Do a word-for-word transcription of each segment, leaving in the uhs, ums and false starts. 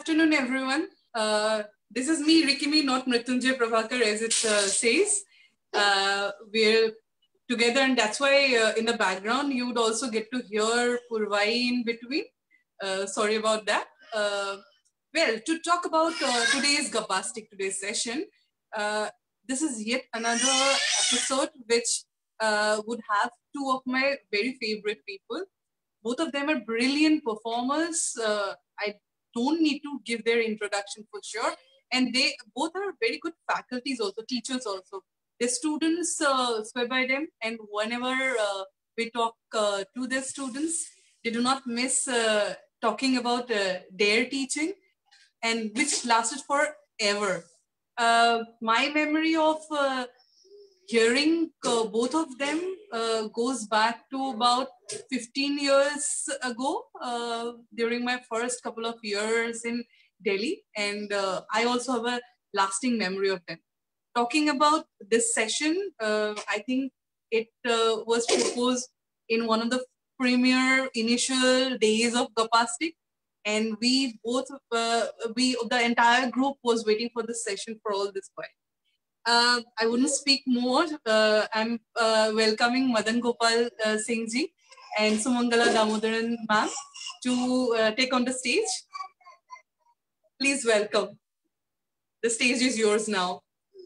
Afternoon, everyone. Uh, this is me, Rikimi, not Mrityunjay Prabhakar, as it uh, says. Uh, we're together, and that's why uh, in the background you would also get to hear Purvai in between. Uh, sorry about that. Uh, well, to talk about uh, today's Gapastic, today's session, uh, this is yet another episode which uh, would have two of my very favorite people. Both of them are brilliant performers. Uh, I don't need to give their introduction for sure. And they both are very good faculties also, teachers also. The students uh, swear by them, and whenever uh, we talk uh, to their students, they do not miss uh, talking about uh, their teaching, and which lasted forever. Uh, my memory of uh, hearing uh, both of them uh, goes back to about fifteen years ago uh, during my first couple of years in Delhi. And uh, I also have a lasting memory of them. Talking about this session, uh, I think it uh, was proposed in one of the premier initial days of Gapastic. And we both, uh, we, the entire group was waiting for this session for all this while. Uh, I wouldn't speak more. Uh, I'm uh, welcoming Madan Gopal uh, Singh ji and Sumangala Damodaran ma'am to uh, take on the stage. Please welcome. The stage is yours now.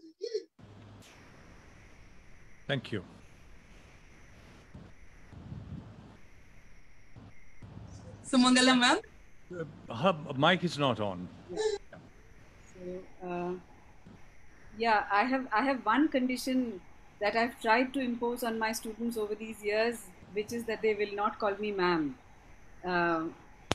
Thank you. Sumangala ma'am? Uh, her mic is not on. Yeah. So, uh, yeah, I have I have one condition that I've tried to impose on my students over these years, which is that they will not call me ma'am. Uh,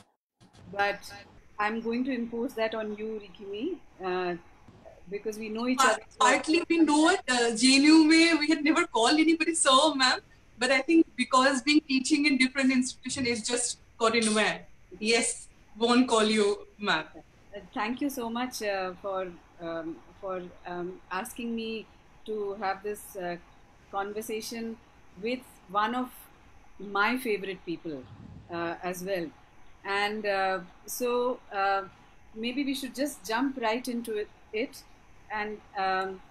but I'm going to impose that on you, Rikimi, uh, because we know each other. Partly we know it. Uh, J N U may we had never called anybody so ma'am, but I think because being teaching in different institutions is just got in way. Yes, won't call you ma'am. Uh, thank you so much uh, for um, for um, asking me to have this uh, conversation with one of my favorite people uh, as well. And uh, so uh, maybe we should just jump right into it. it. And um,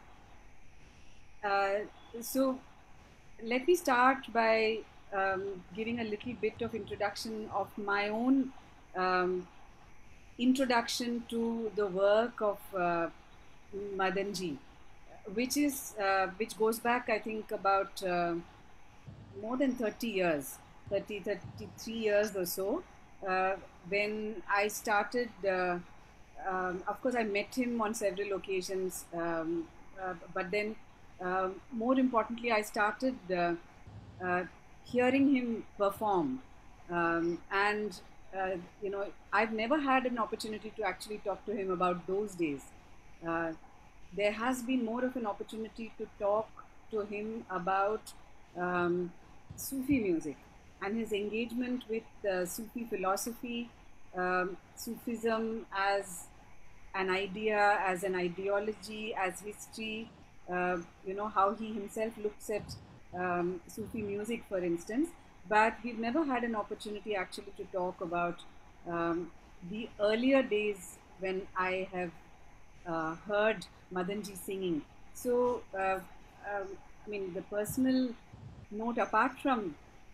uh, so let me start by um, giving a little bit of introduction of my own um, introduction to the work of uh, Madanji, which is uh, which goes back, I think, about uh, more than thirty years, thirty, thirty-three years or so, uh, when I started. Uh, um, of course, I met him on several occasions, um, uh, but then, uh, more importantly, I started uh, uh, hearing him perform, um, and. Uh, you know, I've never had an opportunity to actually talk to him about those days. Uh, there has been more of an opportunity to talk to him about um, Sufi music and his engagement with uh, Sufi philosophy, um, Sufism as an idea, as an ideology, as history, uh, you know, how he himself looks at um, Sufi music, for instance. But we've never had an opportunity actually to talk about um, the earlier days when I have uh, heard Madanji singing. So, uh, um, I mean, the personal note, apart from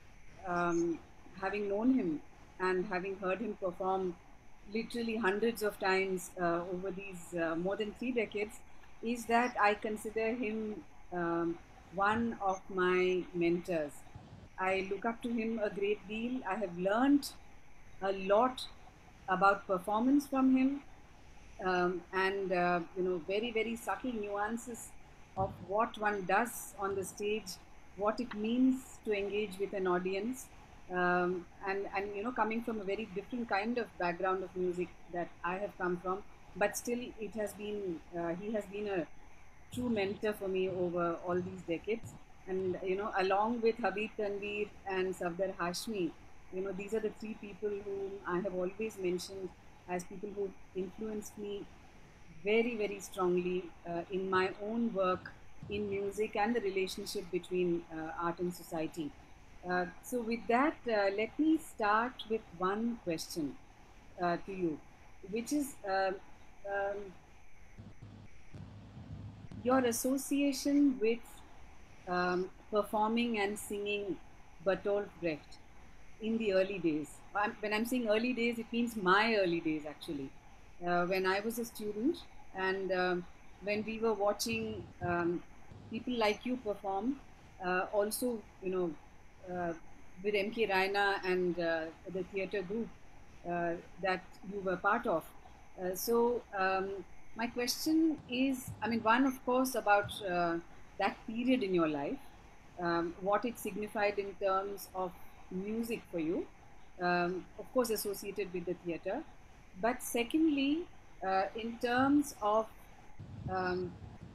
um, having known him and having heard him perform literally hundreds of times uh, over these uh, more than three decades, is that I consider him um, one of my mentors. I look up to him a great deal. I have learned a lot about performance from him, um, and uh, you know, very very subtle nuances of what one does on the stage, what it means to engage with an audience, um, and and you know, coming from a very different kind of background of music that I have come from, but still it has been uh, he has been a true mentor for me over all these decades. And you know, along with Habib Tanveer and Safdar Hashmi, you know, these are the three people whom I have always mentioned as people who influenced me very, very strongly uh, in my own work in music and the relationship between uh, art and society. Uh, so with that, uh, let me start with one question uh, to you. which is uh, um, your association with um, performing and singing Bertolt Brecht in the early days. I'm, when I'm saying early days, it means my early days actually. Uh, when I was a student and um, when we were watching um, people like you perform, uh, also, you know, uh, with M K Raina and uh, the theatre group uh, that you were part of. Uh, so um, my question is, I mean, one, of course, about uh, that period in your life, um, what it signified in terms of music for you, um, of course, associated with the theatre. But secondly, uh, in terms of um,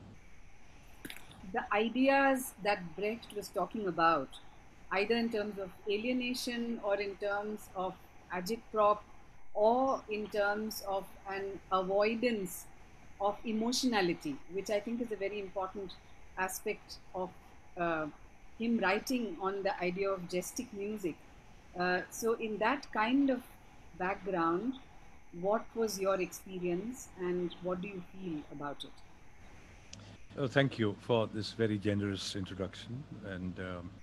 the ideas that Brecht was talking about, either in terms of alienation or in terms of agitprop or in terms of an avoidance of emotionality, which I think is a very important aspect of uh, him writing on the idea of gestic music. Uh, so, in that kind of background, what was your experience and what do you feel about it? Oh, thank you for this very generous introduction. And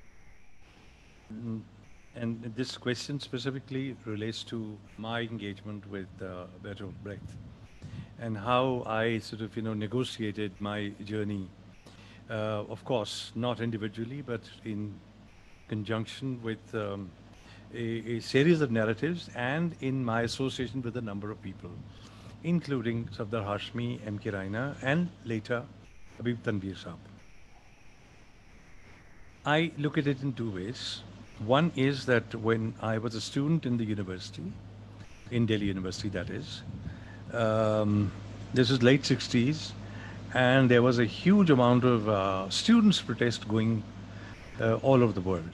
um, and this question specifically relates to my engagement with uh, Bertolt Brecht and how I sort of, you know, negotiated my journey. Uh, of course, not individually, but in conjunction with um, a, a series of narratives and in my association with a number of people, including Sardar Hashmi, M K Raina, and later Habib Tanveer Saab. I look at it in two ways. One is that when I was a student in the university, in Delhi University that is, um, this is late sixties, and there was a huge amount of uh, students' protest going uh, all over the world.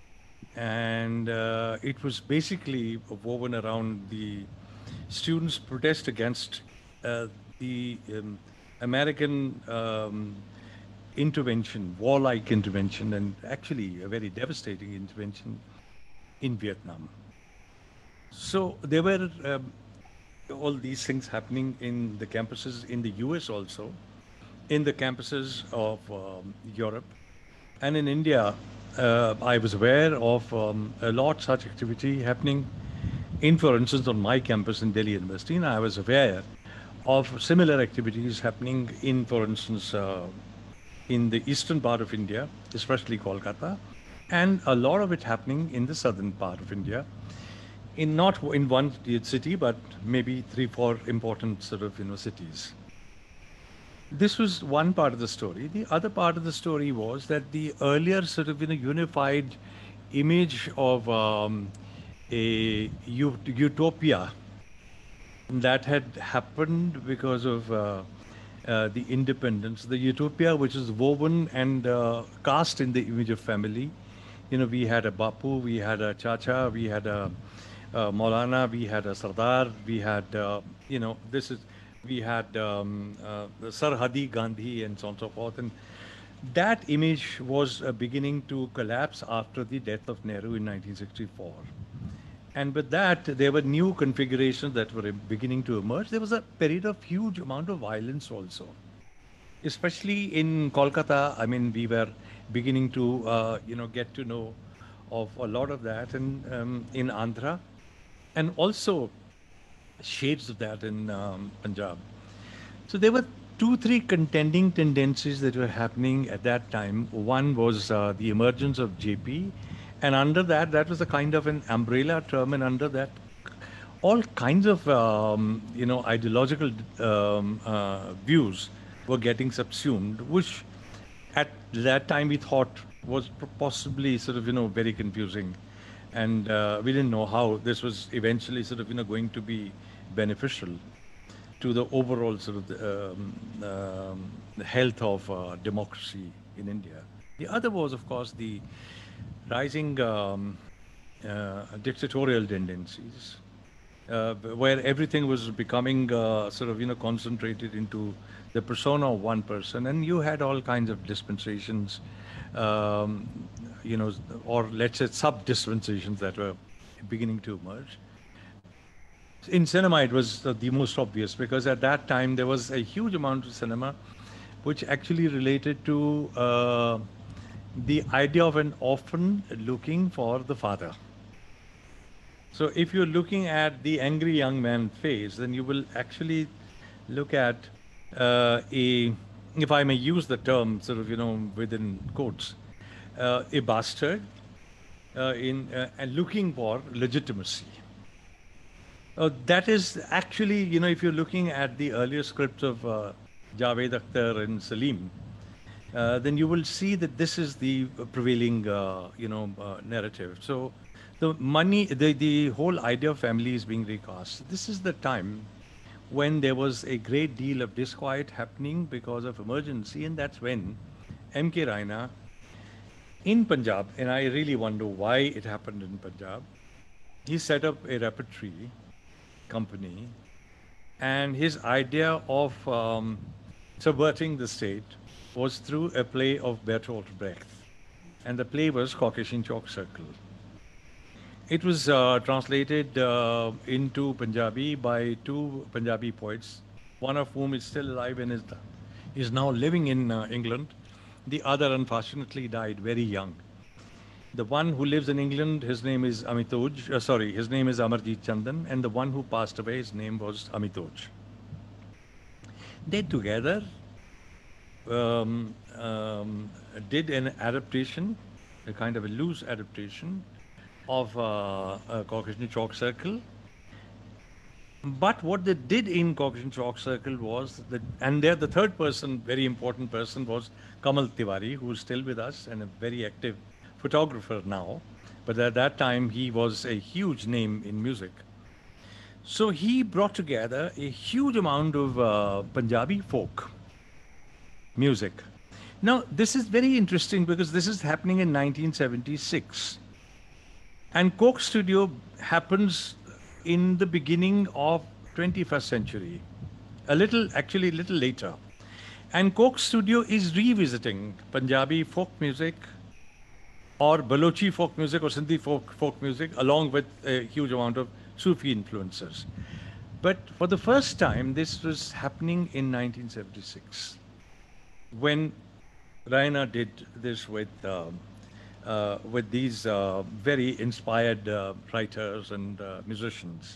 And uh, it was basically woven around the students' protest against uh, the um, American um, intervention, warlike intervention, and actually a very devastating intervention in Vietnam. So there were um, all these things happening in the campuses in the U S also, in the campuses of um, Europe, and in India. Uh, I was aware of um, a lot such activity happening in, for instance, on my campus in Delhi University, and I was aware of similar activities happening in, for instance, uh, in the eastern part of India, especially Kolkata, and a lot of it happening in the southern part of India, in not in one city, but maybe three, four important sort of, you know, cities. This was one part of the story. The other part of the story was that the earlier sort of, you know, unified image of um, a utopia that had happened because of uh, uh, the independence, the utopia which is woven and uh, cast in the image of family. You know, we had a Bapu, we had a Chacha, we had a, a Maulana, we had a Sardar, we had, uh, you know, this is, we had um, uh, Sarhadi Gandhi and so on and so forth. And that image was uh, beginning to collapse after the death of Nehru in nineteen sixty-four. And with that, there were new configurations that were beginning to emerge. There was a period of huge amount of violence also, especially in Kolkata. I mean, we were beginning to, uh, you know, get to know of a lot of that, and um, in Andhra, and also shades of that in um, Punjab. So there were two, three contending tendencies that were happening at that time. One was uh, the emergence of J P, and under that, that was a kind of an umbrella term, and under that, all kinds of, um, you know, ideological um, uh, views were getting subsumed, which at that time we thought was possibly sort of, you know, very confusing. And uh, we didn't know how this was eventually sort of, you know, going to be beneficial to the overall sort of the, um, um, the health of uh, democracy in India. The other was, of course, the rising um, uh, dictatorial tendencies, uh, where everything was becoming uh, sort of, you know, concentrated into the persona of one person, and you had all kinds of dispensations, um, you know, or let's say sub-dispensations that were beginning to emerge. In cinema, it was uh, the most obvious, because at that time there was a huge amount of cinema which actually related to uh, the idea of an orphan looking for the father. So if you're looking at the angry young man phase, then you will actually look at uh, a, if I may use the term sort of, you know, within quotes, uh, a bastard uh, in uh, and looking for legitimacy. Uh, that is actually, you know, if you're looking at the earlier scripts of uh, Javed Akhtar and Salim, uh, then you will see that this is the prevailing, uh, you know, uh, narrative. So the money, the, the whole idea of family is being recast. This is the time when there was a great deal of disquiet happening because of emergency, and that's when M K Raina in Punjab, and I really wonder why it happened in Punjab, he set up a repertory company, and his idea of um, subverting the state was through a play of Bertolt Brecht, and the play was Caucasian Chalk Circle. It was uh, translated uh, into Punjabi by two Punjabi poets, one of whom is still alive and is, is now living in uh, England. The other, unfortunately, died very young. The one who lives in England, his name is Amitoj, uh, sorry, his name is Amarjit Chandan, and the one who passed away, his name was Amitoj. They together um, um, did an adaptation, a kind of a loose adaptation of uh, uh, Caucasian Chalk Circle. But what they did in Caucasian Chalk Circle was, that, and there the third person, very important person, was Kamal Tiwari, who is still with us and a very active photographer now, but at that time he was a huge name in music. So he brought together a huge amount of uh, Punjabi folk music. Now this is very interesting because this is happening in nineteen seventy-six, and Coke Studio happens in the beginning of twenty-first century, a little, actually a little later. And Coke Studio is revisiting Punjabi folk music, or Balochi folk music, or Sindhi folk, folk music, along with a huge amount of Sufi influences. But for the first time, this was happening in nineteen seventy-six, when Raina did this with, uh, uh, with these uh, very inspired uh, writers and uh, musicians.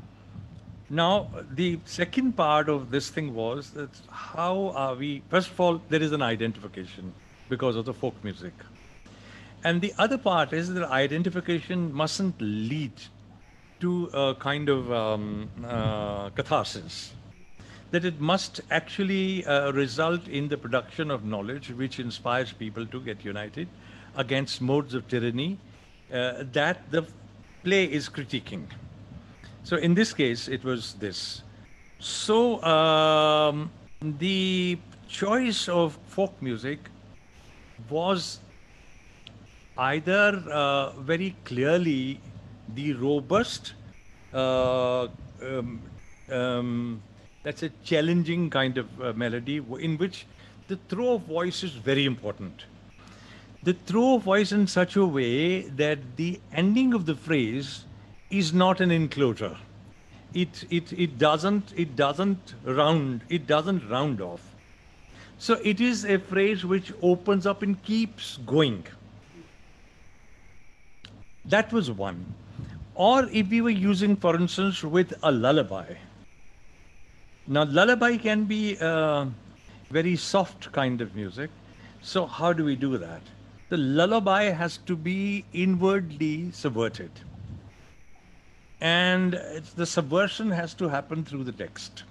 Now, the second part of this thing was that how are we, first of all, there is an identification because of the folk music. And the other part is that identification mustn't lead to a kind of um, uh, catharsis. That it must actually uh, result in the production of knowledge which inspires people to get united against modes of tyranny uh, that the play is critiquing. So in this case, it was this. So um, the choice of folk music was either uh, very clearly the robust, uh, um, um, that's a challenging kind of uh, melody in which the throw of voice is very important. The throw of voice in such a way that the ending of the phrase is not an enclosure. It, it, it, doesn't, it doesn't round, it doesn't round off. So it is a phrase which opens up and keeps going. That was one. Or if we were using, for instance, with a lullaby. Now, lullaby can be a very soft kind of music. So how do we do that? The lullaby has to be inwardly subverted. And it's, the subversion has to happen through the text.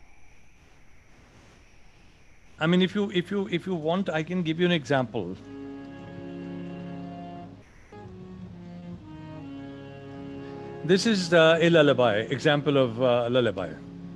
I mean, if you, if you, if you want, I can give you an example. This is uh, a lullaby, example of uh, lullaby.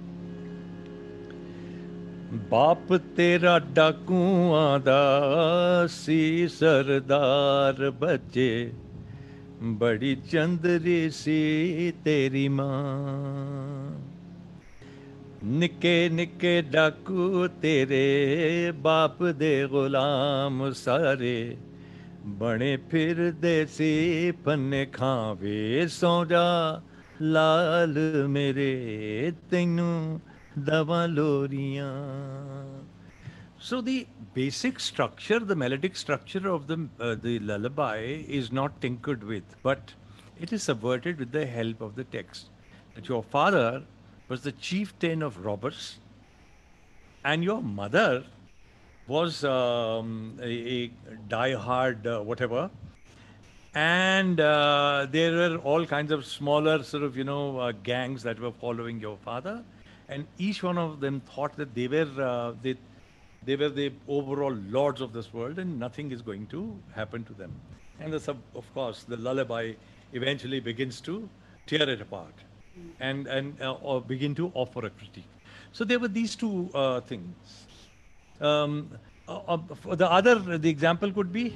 बाप तेरा डाकुआं दा सी सरदार बच्चे बड़ी चंदरी सी तेरी मां निके निके डाकू तेरे बाप दे गुलाम सारे बने फिर देसी पन्ने खावे सौ जा लाल मेरे तैनू दवा लोरियां. So the basic structure, the melodic structure of the uh, the lullaby is not tinkered with, but it is subverted with the help of the text. That your father was the chieftain of robbers, and your mother was um, a, a die-hard uh, whatever, and uh, there were all kinds of smaller sort of you know uh, gangs that were following your father, and each one of them thought that they were uh, they they were the overall lords of this world, and nothing is going to happen to them. And the sub, of course, the lullaby eventually begins to tear it apart, and and uh, or begin to offer a critique. So there were these two uh, things. Um, uh, uh, for the other, the example could be.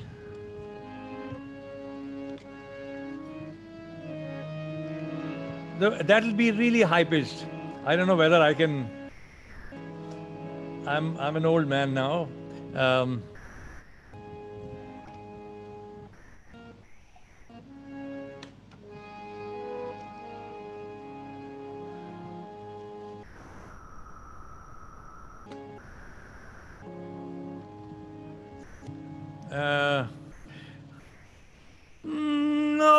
The, that'll be really high pitched. I don't know whether I can. I'm I'm an old man now. Um, uh, no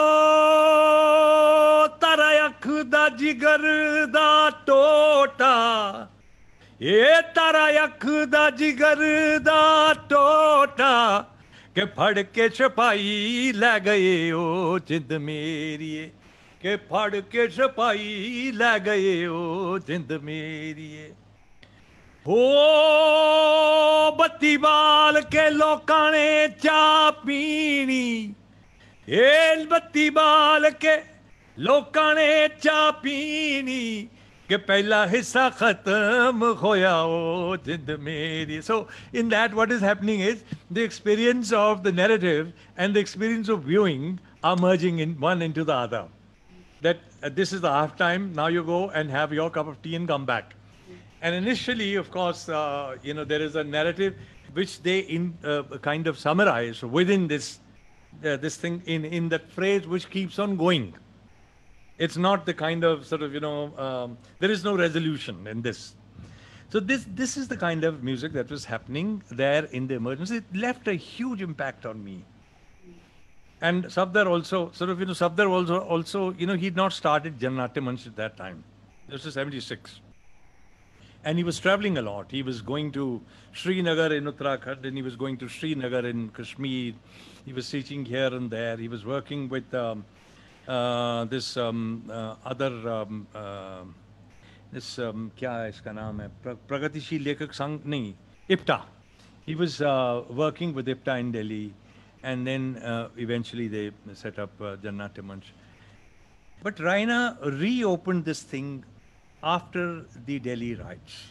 tarayak da jigar da tota. ये तारा यख दा जिगर दा टोटा के फड़ के छपाई लै गए ओ जिंद मेरी के फड़ के छपाई लै गए ओ जिंद मेरी हो बत्ती बाल के लोकां ने चा पीनी ए बत्ती बाल के लोकां ने चा पीनी कि पहला हिस्सा खत्म होया ओ जिंद मेरी. So in that what is happening is the experience of the narrative and the experience of viewing are merging in one into the other. That uh, this is the half time, now you go and have your cup of tea and come back. And initially, of course, uh, you know, there is a narrative which they in uh, kind of summarize within this uh, this thing in, in that phrase which keeps on going. It's not the kind of sort of, you know, um, there is no resolution in this. So this this is the kind of music that was happening there in the emergence. It left a huge impact on me. And Safdar also, sort of, you know, Safdar also, also, you know, he'd not started Jannatte Manch at that time. This was seventy-six. And he was traveling a lot. He was going to Srinagar in Uttarakhand, and he was going to Srinagar in Kashmir. He was teaching here and there. He was working with um, uh, this um, uh, other, um, uh, this, um, kya hai iska naam hai? Pra- Pragatishil Lekak Sangh, nahi, I P T A. He was uh, working with I P T A in Delhi, and then uh, eventually they set up uh, Jannatte Manch. But Raina reopened this thing after the Delhi riots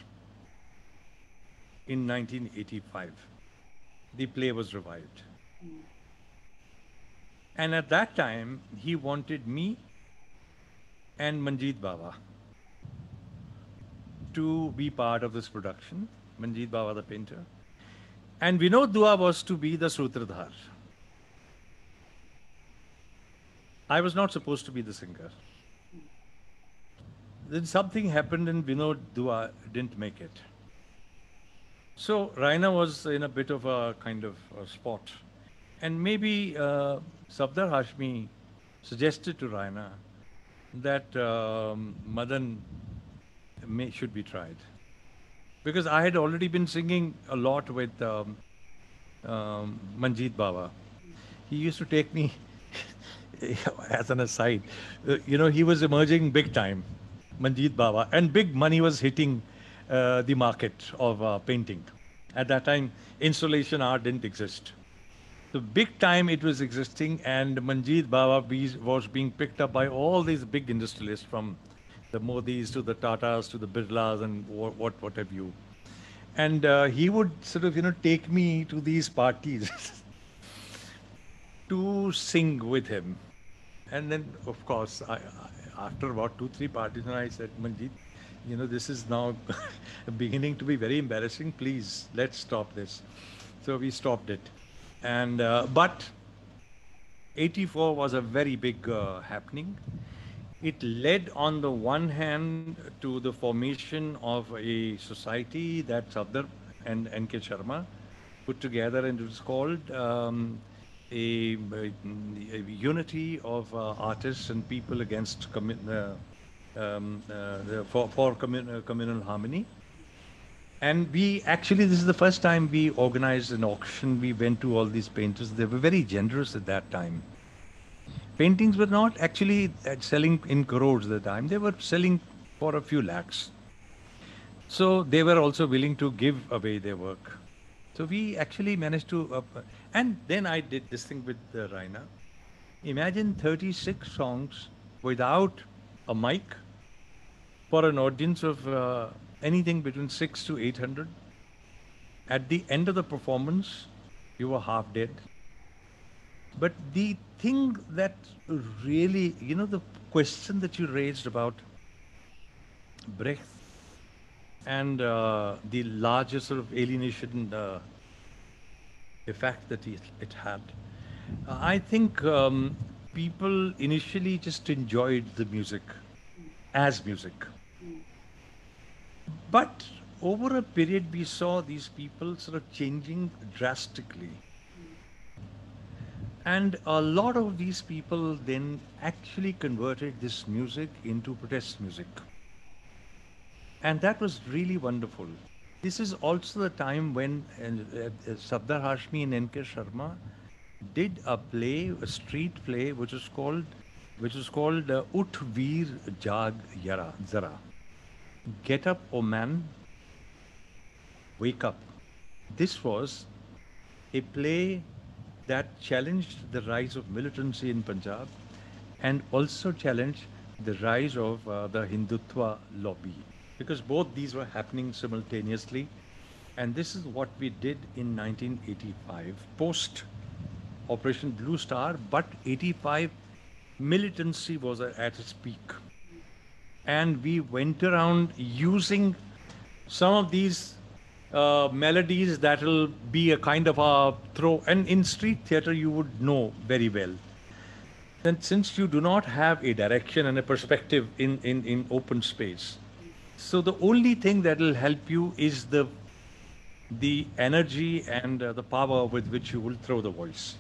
in nineteen eighty-five. The play was revived. And at that time, he wanted me and Manjeet Baba to be part of this production, Manjeet Baba the painter. And Vinod Dua was to be the Sutradhar. I was not supposed to be the singer. Then something happened and Vinod Dua didn't make it. So Raina was in a bit of a kind of a spot. And maybe uh, Safdar Hashmi suggested to Raina that um, Madan may, should be tried. Because I had already been singing a lot with um, um, Manjeet Baba. He used to take me as an aside. Uh, you know, he was emerging big time. Manjeet Baba, and big money was hitting uh, the market of uh, painting. At that time, installation art didn't exist. So big time it was existing, and Manjeet Baba was being picked up by all these big industrialists, from the Modis to the Tatas to the Birlas and what, what, what have you. And uh, he would sort of, you know, take me to these parties to sing with him. And then, of course, I, I, after about two, three parties, and I said, Manjeet, you know, this is now beginning to be very embarrassing. Please, let's stop this. So we stopped it. And uh, but eighty-four was a very big uh, happening. it led on the one hand to the formation of a society that Sardar and N K. Sharma put together, and it was called um, a, a, a unity of uh, artists and people against commun- uh, um, uh, the, for, for commun- uh, communal harmony. And we actually, this is the first time we organized an auction. We went to all these painters. They were very generous at that time. Paintings were not actually uh, selling in crores at the time. They were selling for a few lakhs. So they were also willing to give away their work. So we actually managed to, uh, and then I did this thing with uh, Raina. Imagine thirty-six songs without a mic for an audience of uh, anything between six to eight hundred. At the end of the performance, you were half dead. But the thing that really, you know, the question that you raised about Brecht and uh, the larger sort of alienation uh, effect that it, it had, uh, I think um, people initially just enjoyed the music as music. But over a period, we saw these people sort of changing drastically. And a lot of these people then actually converted this music into protest music. And that was really wonderful. This is also the time when uh, uh, Sardar Hashmi and N K. Sharma did a play, a street play, which was called, which was called uh, Ut Veer Jag Yara Zara. Get up, O man, wake up. This was a play that challenged the rise of militancy in Punjab and also challenged the rise of uh, the Hindutva lobby, because both these were happening simultaneously. And this is what we did in nineteen eighty-five, post Operation Blue Star, but eighty-five militancy was at its peak. And we went around using some of these uh, melodies that will be a kind of a throw. And in street theater, you would know very well. Then since you do not have a direction and a perspective in, in, in open space, so the only thing that will help you is the, the energy and uh, the power with which you will throw the voice.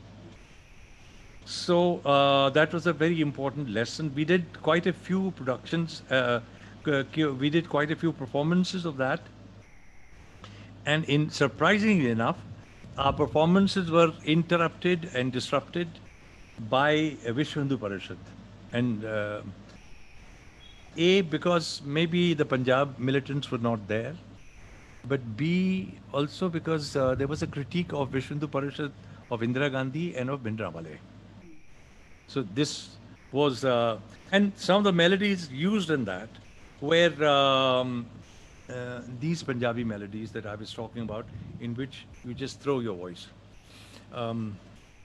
So uh, that was a very important lesson. We did quite a few productions. Uh, we did quite a few performances of that. And in surprisingly enough, our performances were interrupted and disrupted by Vishwa Hindu Parishad. And uh, A, because maybe the Punjab militants were not there, but B, also because uh, there was a critique of Vishwa Hindu Parishad, of Indira Gandhi and of Bhindranwale. So this was, uh, and some of the melodies used in that were um, uh, these Punjabi melodies that I was talking about, in which you just throw your voice. Um,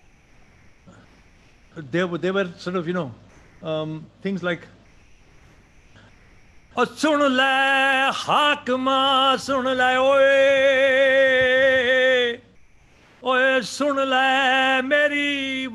there were, they were sort of, you know, um, things like, "O sun le hakma sun le oye, oye sun le meri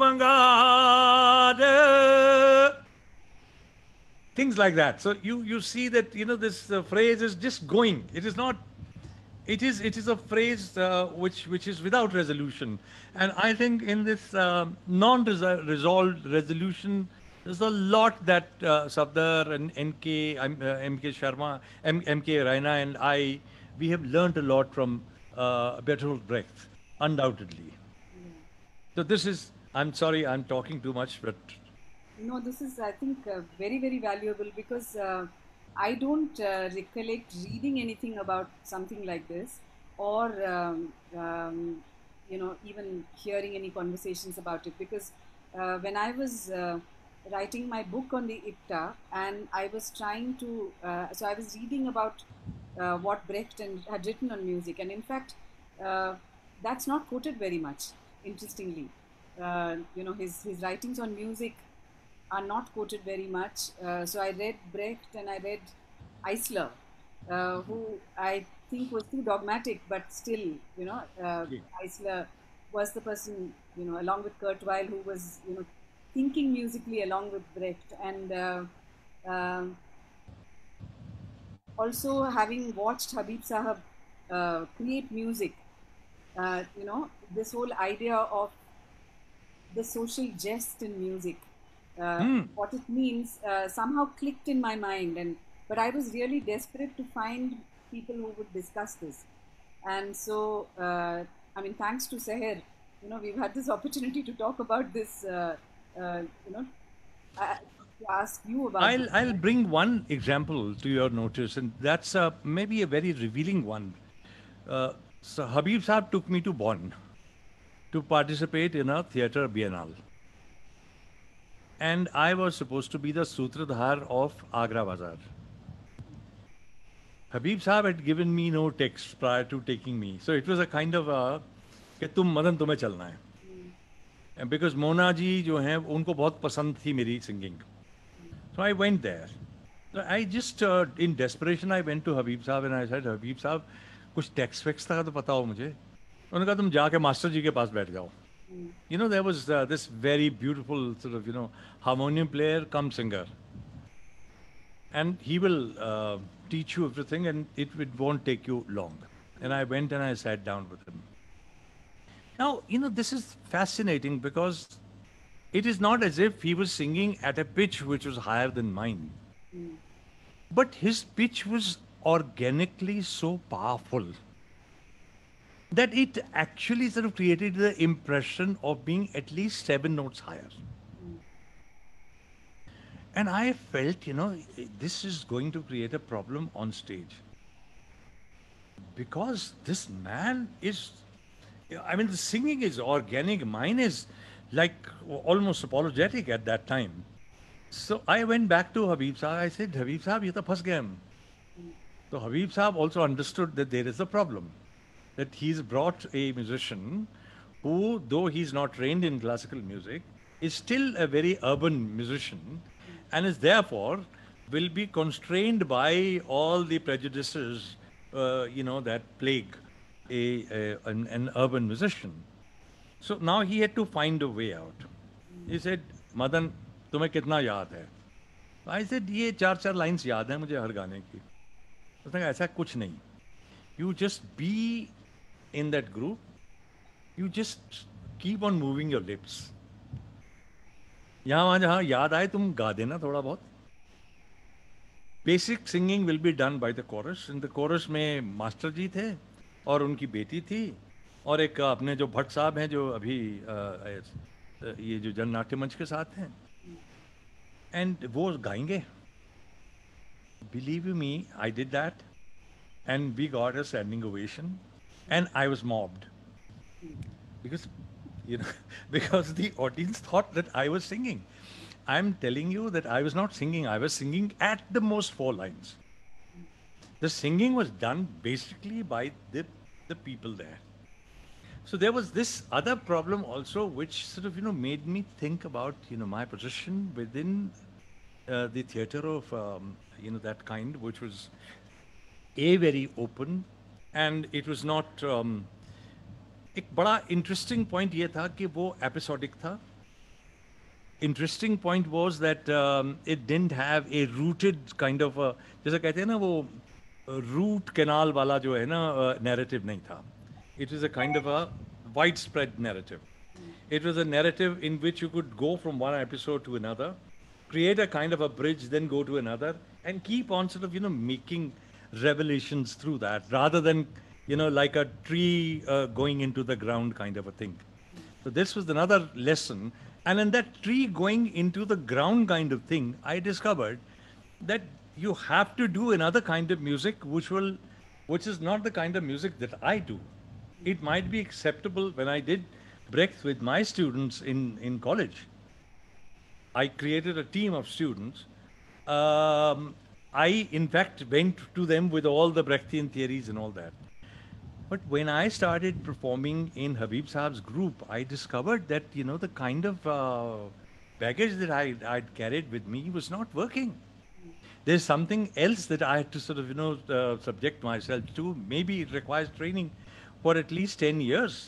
vangad." Things like that. So you, you see that, you know, this uh, phrase is just going. It is not, it is, it is a phrase uh, which, which is without resolution. And I think in this uh, non-resolved resolution, there's a lot that uh, Sardar and N K, uh, M K Sharma, M K Raina and I, we have learned a lot from uh, Bertolt Brecht, undoubtedly. Yeah. So this is, I'm sorry, I'm talking too much, but... No, this is, I think, uh, very, very valuable, because uh, I don't uh, recollect reading anything about something like this, or, um, um, you know, even hearing any conversations about it. Because uh, when I was uh, writing my book on the I P T A, and I was trying to, uh, so I was reading about uh, what Brecht and, had written on music. And in fact, uh, that's not quoted very much, interestingly. Uh, you know, his, his writings on music are not quoted very much. Uh, so I read Brecht and I read Eisler, uh, who I think was too dogmatic, but still, you know, uh, yeah. Eisler was the person, you know, along with Kurt Weill, who was, you know, thinking musically along with Brecht. And uh, Um, also, having watched Habib Sahab uh, create music, uh, you know, this whole idea of the social jest in music, uh, Hmm. what it means, uh, somehow clicked in my mind. And but I was really desperate to find people who would discuss this. And so, uh, I mean, thanks to Seher, you know, we've had this opportunity to talk about this. Uh, uh, you know, uh, to ask you about I'll this. I'll bring one example to your notice, and that's uh, maybe a very revealing one. Uh, so Habib Saab took me to Bonn to participate in a theatre biennale, and I was supposed to be the Sutradhar of Agra Bazaar. Habib Saab had given me no text prior to taking me, so it was a kind of a कि तुम मदन तुम्हें चलना है. And because Mona ji जो हैं उनको बहुत पसंद थी मेरी singing, so I went there. So I just uh, in desperation I went to Habib Saab and I said, Habib Saab, कुछ text वेक्स था तो बताओ मुझे. उन्होंने कहा तुम जाके मास्टर जी के पास बैठ जाओ. You know, there was uh, this very beautiful sort of, you know, harmonium player come singer. And he will uh, teach you everything and it, it won't take you long. And I went and I sat down with him. Now, you know, this is fascinating because it is not as if he was singing at a pitch which was higher than mine. But his pitch was organically so powerful that it actually sort of created the impression of being at least seven notes higher. And I felt, you know, this is going to create a problem on stage. Because this man is, I mean, the singing is organic. Mine is like almost apologetic at that time. So I went back to Habib Saab. I said, Habib Saab, ye to phas gaye hum. So Habib Saab also understood that there is a problem. That he's brought a musician who, though he's not trained in classical music, is still a very urban musician and is therefore will be constrained by all the prejudices, uh, you know, that plague a, a an, an urban musician. So now he had to find a way out. He said, Madan, तुम्हें कितना याद है? I said, ये चार चार lines याद हैं मुझे हर गाने की. उसने कहा ऐसा कुछ नहीं. You just be in that group. You just keep on moving your lips. यहाँ वहाँ जहाँ याद आए तुम गा देना थोड़ा बहुत. Basic singing will be done by the chorus. In the chorus में मास्टर जी थे और उनकी बेटी थी और एक अपने जो भट्ट साहब हैं जो अभी आ, ये जो जननाट्य मंच के साथ हैं and वो गाएंगे. Believe you me, I did that and we got a standing ovation and I was mobbed because you know because the audience thought that I was singing. I'm telling you that I was not singing. I was singing at the most four lines. The singing was done basically by the the people there. So there was this other problem also, which sort of you know made me think about you know my position within uh, the theatre of um, you know that kind, which was a very open, and it was not. Um, एक बड़ा interesting point ये था कि वो episodic था. Interesting point was that um, it didn't have a rooted kind of a, जैसे कहते हैं ना वो root canal वाला जो है ना narrative नहीं था. It was a kind of a widespread narrative. It was a narrative in which you could go from one episode to another, create a kind of a bridge, then go to another, and keep on sort of, you know, making revelations through that, rather than, you know, like a tree uh, going into the ground kind of a thing. So this was another lesson. And in that tree going into the ground kind of thing, I discovered that you have to do another kind of music which will, which is not the kind of music that I do. It might be acceptable when I did Brecht with my students in, in college. I created a team of students. Um, I, in fact, went to them with all the Brechtian theories and all that. But when I started performing in Habib Saab's group, I discovered that, you know, the kind of uh, baggage that I, I'd carried with me was not working. There's something else that I had to sort of, you know, uh, subject myself to. Maybe it requires training for at least ten years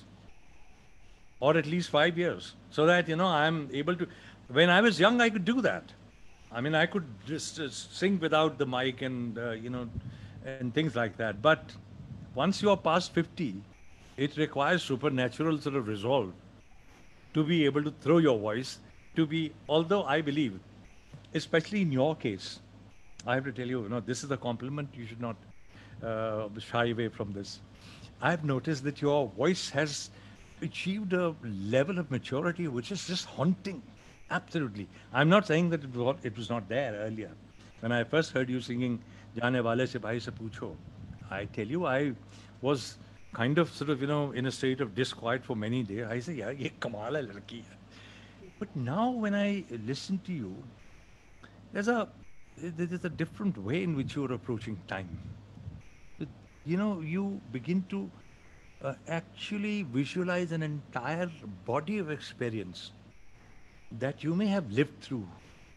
or at least five years so that, you know, I'm able to, when I was young, I could do that. I mean, I could just, just sing without the mic and, uh, you know, and things like that. But once you are past fifty, it requires supernatural sort of resolve to be able to throw your voice, to be, although I believe, especially in your case, I have to tell you, you know, this is a compliment. You should not uh, shy away from this. I've noticed that your voice has achieved a level of maturity which is just haunting. Absolutely. I'm not saying that it was, it was not there earlier. When I first heard you singing Jaane Wale Se Bhai Se Poocho, I tell you, I was kind of sort of, you know, in a state of disquiet for many days. I say, yeah, ye kamal hai ladki hai. But now when I listen to you, there's a there's a different way in which you're approaching time. You know, you begin to uh, actually visualize an entire body of experience that you may have lived through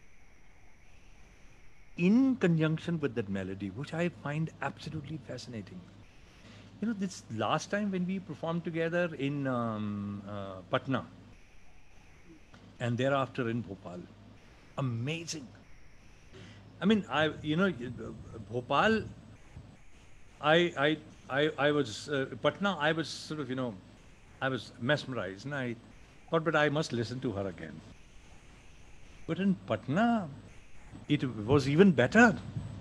in conjunction with that melody, which I find absolutely fascinating. You know, this last time when we performed together in um, uh, Patna and thereafter in Bhopal, amazing. I mean, I you know, Bhopal, I I I I was uh, Patna. I was sort of, you know, I was mesmerized, and I thought, but I must listen to her again. But in Patna, it was even better.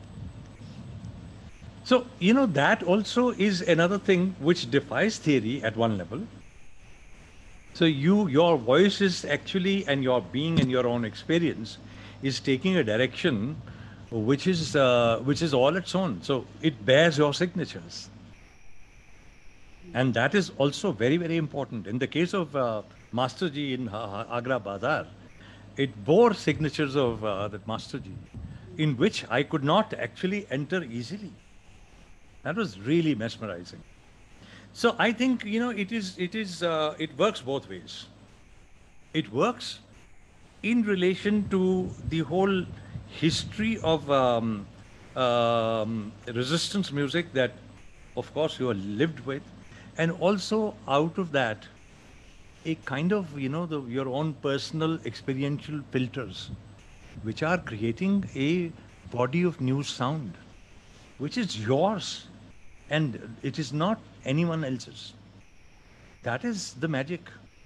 So, you know, that also is another thing which defies theory at one level. So you, your voice is actually, and your being and your own experience is taking a direction which is, uh, which is all its own. So it bears your signatures. And that is also very, very important. In the case of uh, Masterji in Agra Bazaar, it bore signatures of uh, that Masterji, in which I could not actually enter easily. That was really mesmerizing. So I think, you know, it is, it is, uh, it works both ways. It works in relation to the whole history of um, um, resistance music that, of course, you have lived with, and also out of that, a kind of, you know, the, your own personal experiential filters, which are creating a body of new sound, which is yours, and it is not anyone else's. That is the magic.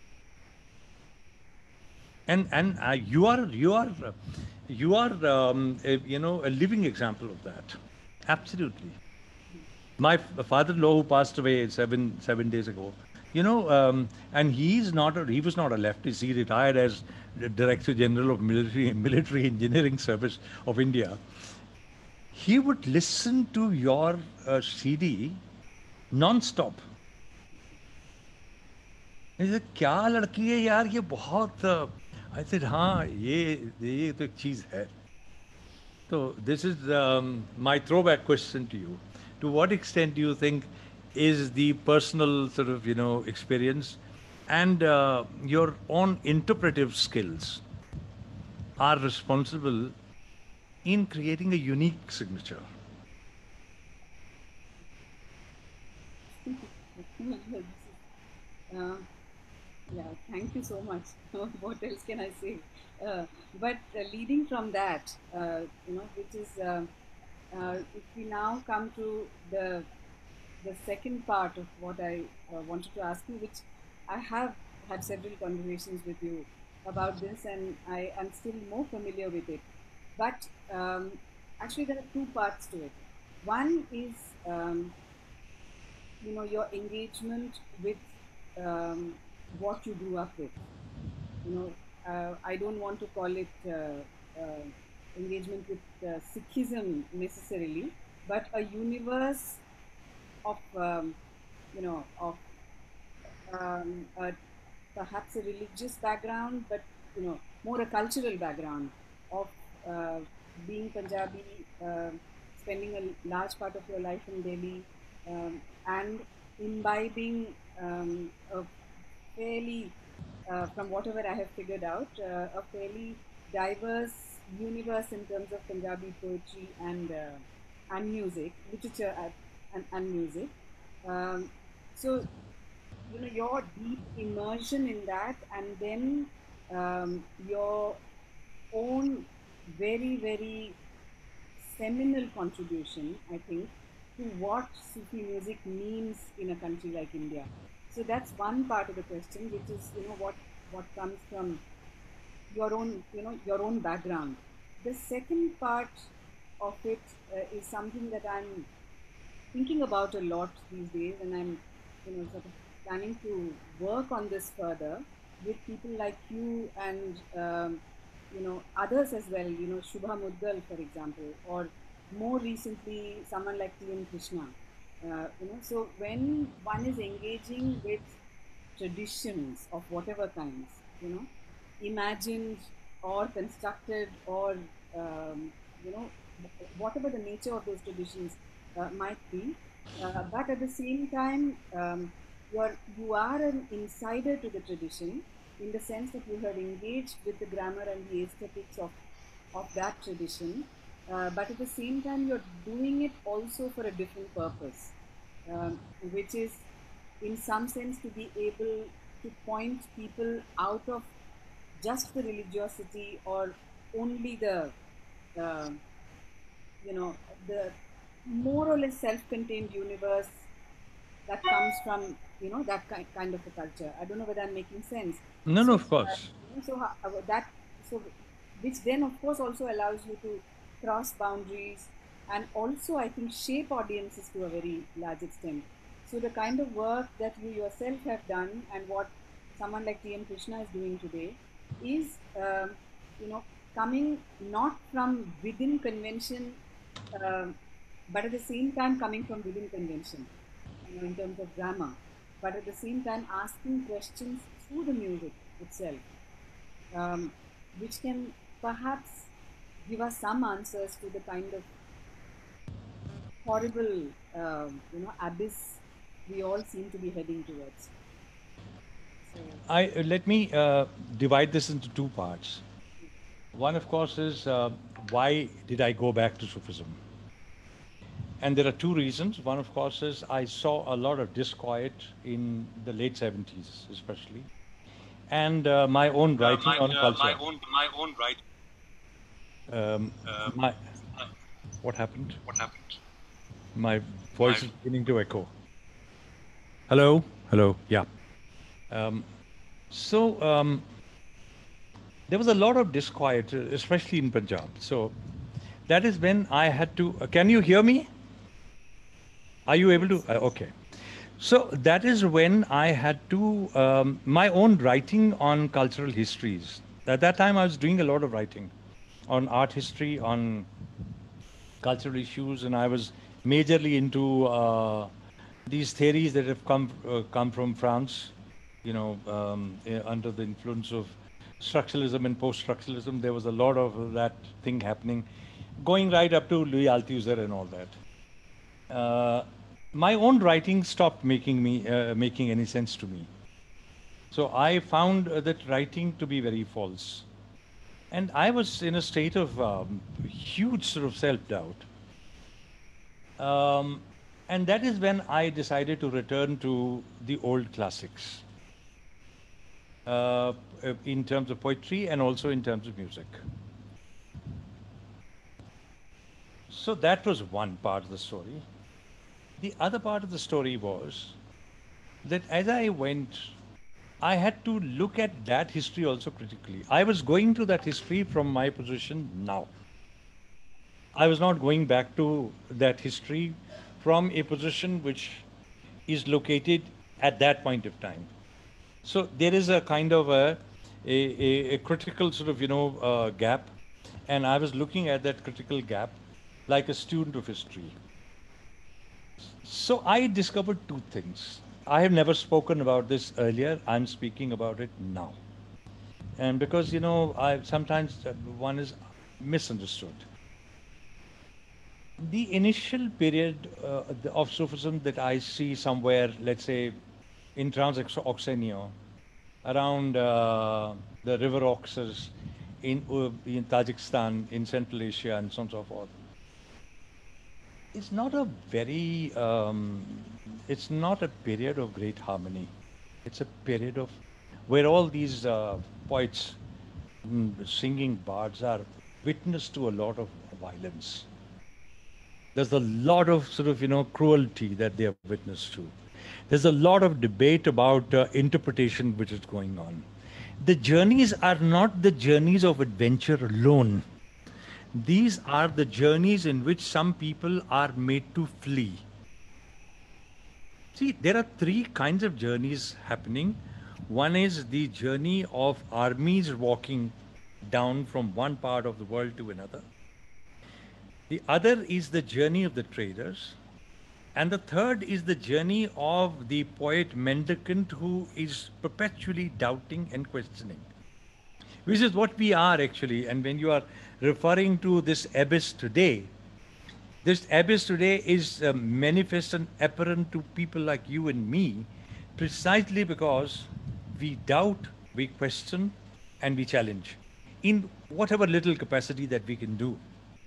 And and uh, you are you are uh, you are um, a, you know, a living example of that. Absolutely. My f- father-in-law, who passed away seven seven days ago, you know, um, and he's not a, he was not a leftist. He retired as the Director General of Military Military Engineering Service of India. He would listen to your uh, C D non-stop. He said, क्या लड़की है यार ये बहुत. I said, हाँ ये ये तो एक चीज है. So this is um, my throwback question to you. To what extent do you think is the personal sort of, you know, experience and uh, your own interpretive skills are responsible in creating a unique signature? uh, yeah, thank you so much. What else can I say? Uh, but uh, leading from that, uh, you know, which is, uh, uh, if we now come to the the second part of what I uh, wanted to ask you, which I have had several conversations with you about this, and I am still more familiar with it. But um, actually, there are two parts to it. One is, um, you know, your engagement with um, what you grew up with. You know, uh, I don't want to call it uh, uh, engagement with uh, Sikhism necessarily, but a universe of, um, you know, of um, uh, perhaps a religious background, but, you know, more a cultural background of uh, being Punjabi, uh, spending a large part of your life in Delhi, um, and imbibing um, a fairly, uh, from whatever I have figured out, uh, a fairly diverse universe in terms of Punjabi poetry and uh, and music, literature and, and music. Um, so, you know, your deep immersion in that, and then um, your own very, very seminal contribution, I think, to what Sufi music means in a country like India. So that's one part of the question, which is, you know, what, what comes from your own, you know, your own background. The second part of it uh, is something that I'm thinking about a lot these days, and I'm, you know, sort of planning to work on this further with people like you and, um, you know, others as well, you know, Shubha Muddal, for example, or more recently, someone like T M Krishna. Uh, you know, so when one is engaging with traditions of whatever kinds, you know, imagined or constructed or, um, you know, whatever the nature of those traditions uh, might be, uh, but at the same time, um, you're, you are an insider to the tradition in the sense that you have engaged with the grammar and the aesthetics of, of that tradition, uh, but at the same time, you're doing it also for a different purpose, um, which is in some sense to be able to point people out of just the religiosity or only the, uh, you know, the more or less self-contained universe that comes from, you know, that kind, kind of a culture. I don't know whether I'm making sense. No, no, So, of uh, course. you know, so how, uh, that, so which then of course also allows you to cross boundaries and also I think shape audiences to a very large extent. So the kind of work that you yourself have done and what someone like T M Krishna is doing today is, um, you know, coming not from within convention, um, but at the same time coming from within convention, you know, in terms of grammar, but at the same time asking questions through the music itself, um, which can perhaps give us some answers to the kind of horrible, um, you know, abyss we all seem to be heading towards. So, I uh, let me uh, divide this into two parts. One, of course, is uh, why did I go back to Sufism? And there are two reasons. One, of course, is I saw a lot of disquiet in the late seventies, especially, and uh, my own Uh, writing my on uh, my culture. own my own right. Um, Um, my uh, what happened? what happened? My My voice is beginning to echo. Hello, hello, yeah. Um, so um, there was a lot of disquiet, uh, especially in Punjab. So that is when I had to. Uh, can you hear me? Are you able to? yes, Uh, yes. okay. So that is when I had to, um, my own writing on cultural histories. At that time, I was doing a lot of writing on art history, on cultural issues, and I was majorly into uh, these theories that have come uh, come from France. You know, um, eh, under the influence of structuralism and post-structuralism, there was a lot of that thing happening, going right up to Louis Althusser and all that. Uh, my own writing stopped making me uh, making any sense to me. So I found uh, that writing to be very false, and I was in a state of um, huge sort of self-doubt. Um, and that is when I decided to return to the old classics, uh, in terms of poetry and also in terms of music. So that was one part of the story. The other part of the story was that as I went, I had to look at that history also critically. I was going to that history from my position now. I was not going back to that history from a position which is located at that point of time. So there is a kind of a, a, a, a critical sort of, you know, uh, gap. And I was looking at that critical gap like a student of history. So I discovered two things. I have never spoken about this earlier. I'm speaking about it now. And because, you know, I sometimes uh, one is misunderstood. The initial period uh, of Sufism that I see somewhere, let's say, in Trans-Oxania, around uh, the river Oxus, in, uh, in Tajikistan, in Central Asia, and so on and so forth, it's not a very, um, it's not a period of great harmony. It's a period of where all these uh, poets, mm, singing bards are witness to a lot of violence. There's a lot of sort of, you know, cruelty that they have witnessed to. There's a lot of debate about uh, interpretation which is going on. The journeys are not the journeys of adventure alone. These are the journeys in which some people are made to flee. See, there are three kinds of journeys happening. One is the journey of armies walking down from one part of the world to another. The other is the journey of the traders. And the third is the journey of the poet mendicant who is perpetually doubting and questioning, which is what we are actually. And when you are referring to this abyss today, this abyss today is uh, manifest and apparent to people like you and me, precisely because we doubt, we question, and we challenge in whatever little capacity that we can do.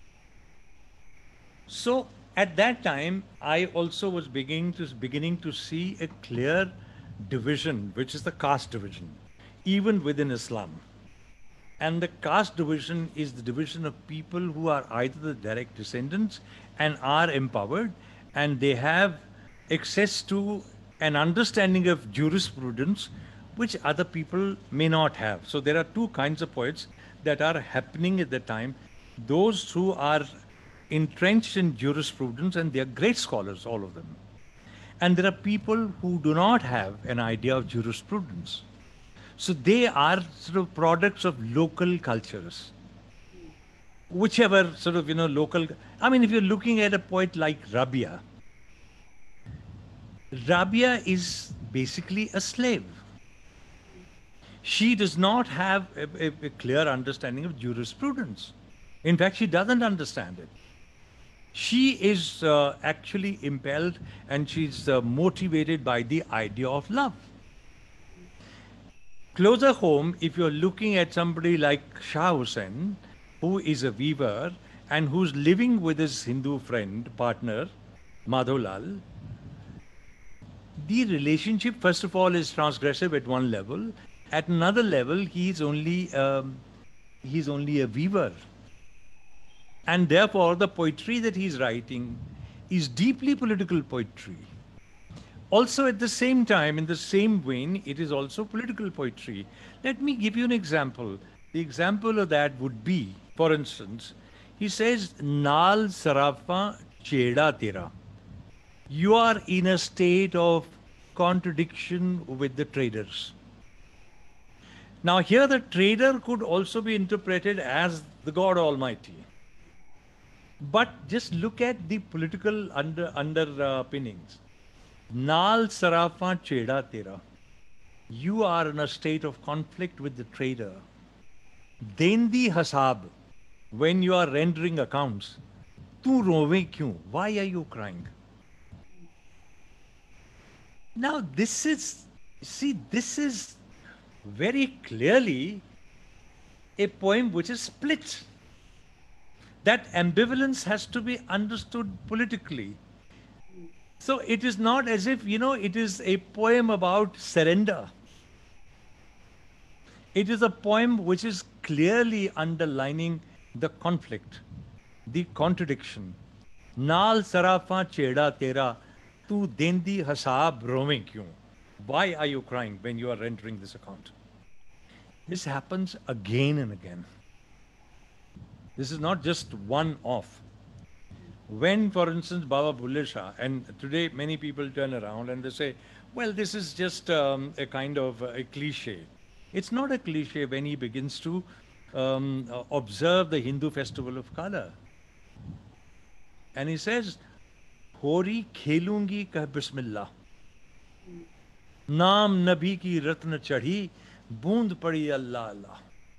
So at that time, I also was beginning to, beginning to see a clear division, which is the caste division, even within Islam. And the caste division is the division of people who are either the direct descendants and are empowered, and they have access to an understanding of jurisprudence which other people may not have. So there are two kinds of poets that are happening at the time. Those who are entrenched in jurisprudence, and they are great scholars, all of them. And there are people who do not have an idea of jurisprudence. So they are sort of products of local cultures. Whichever sort of, you know, local... I mean, if you're looking at a poet like Rabia, Rabia is basically a slave. She does not have a, a, a clear understanding of jurisprudence. In fact, she doesn't understand it. She is uh, actually impelled, and she's uh, motivated by the idea of love. Closer home, if you're looking at somebody like Shah Hussain, who is a weaver and who's living with his Hindu friend, partner, Madhaulal, the relationship, first of all, is transgressive at one level. At another level, he's only, um, he's only a weaver. And therefore, the poetry that he's writing is deeply political poetry. Also, at the same time, in the same vein, it is also political poetry. Let me give you an example. The example of that would be, for instance, he says, Naal Sarafa Cheda Tera. You are in a state of contradiction with the traders. Now, here the trader could also be interpreted as the God Almighty. But just look at the political under underpinnings. Naal Sarafa Cheda Tera. You are in a state of conflict with the trader. Dendi Hasab. When you are rendering accounts. Tu rove kyun? Why are you crying? Now this is, see, this is very clearly a poem which is split. That ambivalence has to be understood politically. So it is not as if, you know, it is a poem about surrender. It is a poem which is clearly underlining the conflict, the contradiction. Naal Sarafa Cheda Tera, Tu Dendi Hasab Rome Kyun? Why are you crying when you are rendering this account? This happens again and again. This is not just one off. When, for instance, Baba Bulle Shah, and today many people turn around and they say, well, this is just um, a kind of a cliche. It's not a cliche when he begins to um, observe the Hindu festival of color. And he says, Hori khelungi kah bismillah. Naam Nabi ki ratna chadhi, boond padi Allah Allah.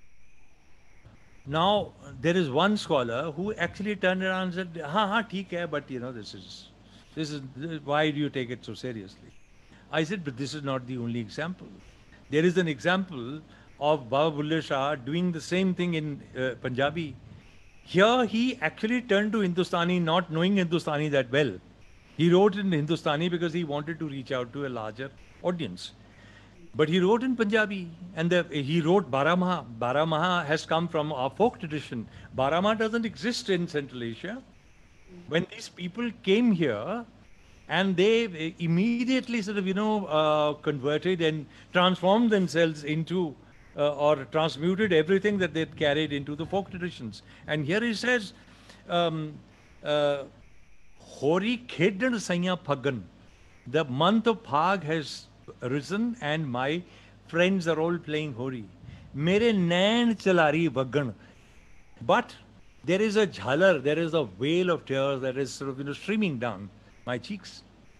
Now, there is one scholar who actually turned around and said, ha ha, theek hai, but you know, this is, this is, why do you take it so seriously? I said, but this is not the only example. There is an example of Baba Bulle Shah doing the same thing in uh, Punjabi. Here, he actually turned to Hindustani, not knowing Hindustani that well. He wrote in Hindustani because he wanted to reach out to a larger audience. But he wrote in Punjabi, and the, he wrote Baramaha. Baramaha has come from our folk tradition. Baramaha doesn't exist in Central Asia. When these people came here, and they immediately sort of, you know, uh, converted and transformed themselves into, uh, or transmuted everything that they'd carried into the folk traditions. And here he says, um, uh, Hori Khedan Saiya Phagan. The month of Phag has risen and my friends are all playing Hori. Mere nain chalari vaggan. But there is a jhalar, there is a veil of tears that is sort of, you know, streaming down my cheeks.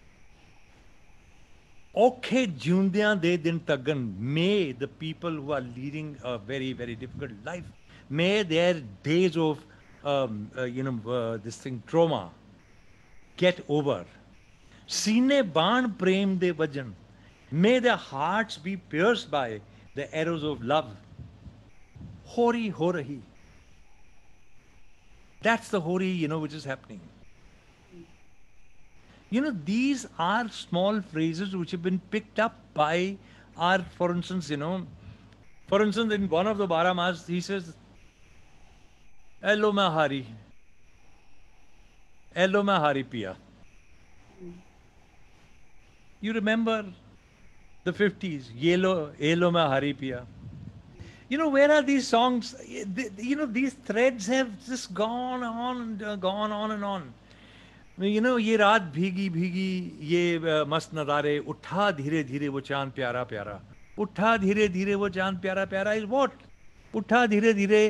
Okay, Jundian de din tagan. May the people who are leading a very, very difficult life, may their days of, um, uh, you know, uh, this thing, trauma, get over. Sine baan prem de vajan. May their hearts be pierced by the arrows of love. Hori ho rahi. That's the Hori, you know, which is happening. You know, these are small phrases which have been picked up by our, for instance, you know, for instance, in one of the Baramas, he says, Hello, Mahari. Hello, Mahari Pia. You remember the fifties, Yelo, Elo Mahari Pia. You know, where are these songs? You know, these threads have just gone on and uh, gone on and on. You know, ये रात भीगी भीगी ये मस्त नज़ारे उठा धीरे धीरे वो चांद प्यारा प्यारा उठा धीरे धीरे वो चांद प्यारा प्यारा is what? उठा धीरे धीरे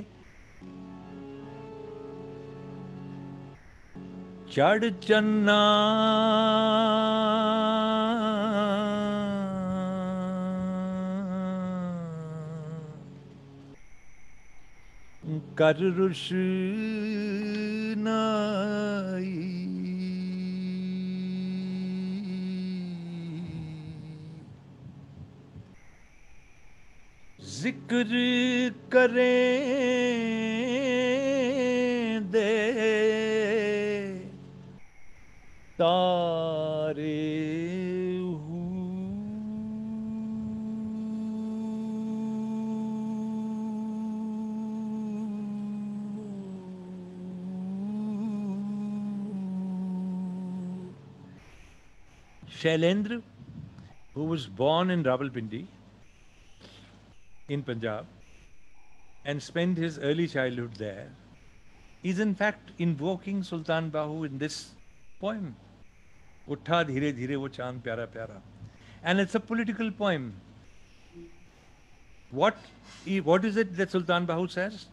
चढ़ चन्ना कर रुशनाई जिक्र करें दे तारे Shailendra, who was born in Rawalpindi, in Punjab, and spent his early childhood there, is in fact invoking Sultan Bahu in this poem. Uttha dhire dhire wo chand pyara pyara. And it's a political poem. What, what is it that Sultan Bahu says?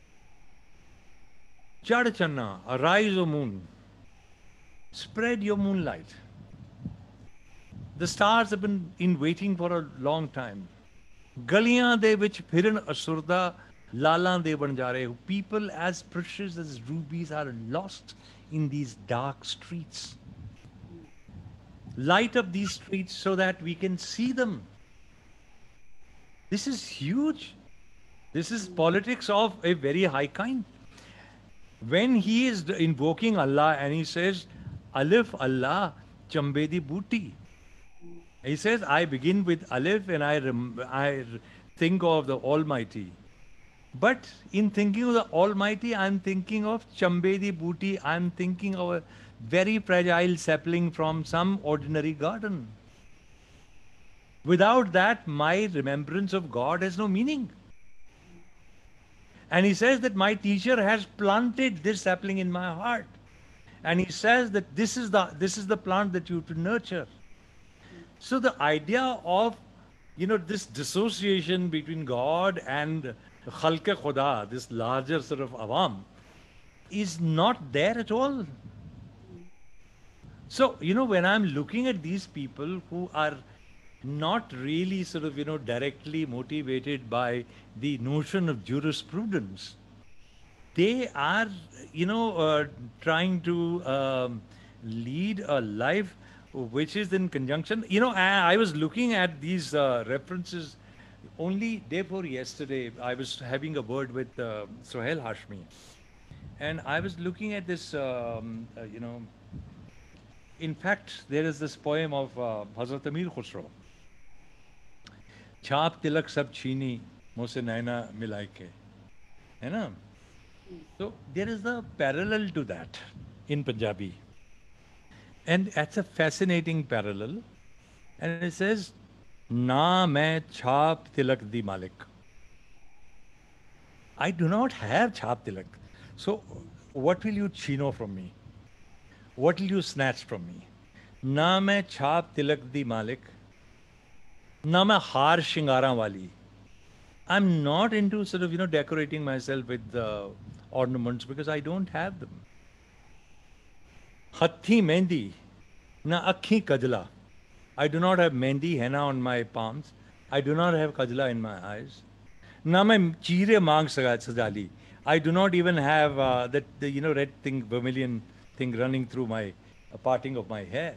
Chad channa, arise O moon, spread your moonlight. The stars have been in waiting for a long time. Galiyan de vich phiran asurda lalan de ban ja rahe. People as precious as rubies are lost in these dark streets. Light up these streets so that we can see them. This is huge. This is politics of a very high kind. When he is invoking Allah and he says, Alif Allah Chambedi Booty. He says, I begin with Aleph and I, rem I think of the Almighty. But in thinking of the Almighty, I'm thinking of Chambedi Booty. I'm thinking of a very fragile sapling from some ordinary garden. Without that, my remembrance of God has no meaning. And he says that my teacher has planted this sapling in my heart. And he says that this is the, this is the plant that you have to nurture. So the idea of, you know, this dissociation between God and Khalq-e Khuda, this larger sort of awam, is not there at all. So, you know, when I'm looking at these people who are not really sort of, you know, directly motivated by the notion of jurisprudence, they are, you know, uh, trying to um, lead a life which is in conjunction. You know, I, I was looking at these uh, references only day before yesterday. I was having a word with uh, Sohail Hashmi. And I was looking at this, um, uh, you know, in fact, there is this poem of uh, Hazrat Amir Khusro. छाप तिलक सब छीनी मुझसे नैना मिलाए के, है ना? So there is a parallel to that in Punjabi. And that's a fascinating parallel. And it says, Na main chhap tilak di malik. I do not have chhap tilak. So what will you chino from me? What will you snatch from me? Na main chhap tilak di malik. Na main haar shingara wali. I'm not into sort of, you know, decorating myself with uh, ornaments because I don't have them. Hathi mendi, na akhi kajla. I do not have mendi henna on my palms. I do not have kajla in my eyes. Na main cheere maang sajali. I do not even have uh, that, the, you know, red thing, vermilion thing running through my uh, parting of my hair.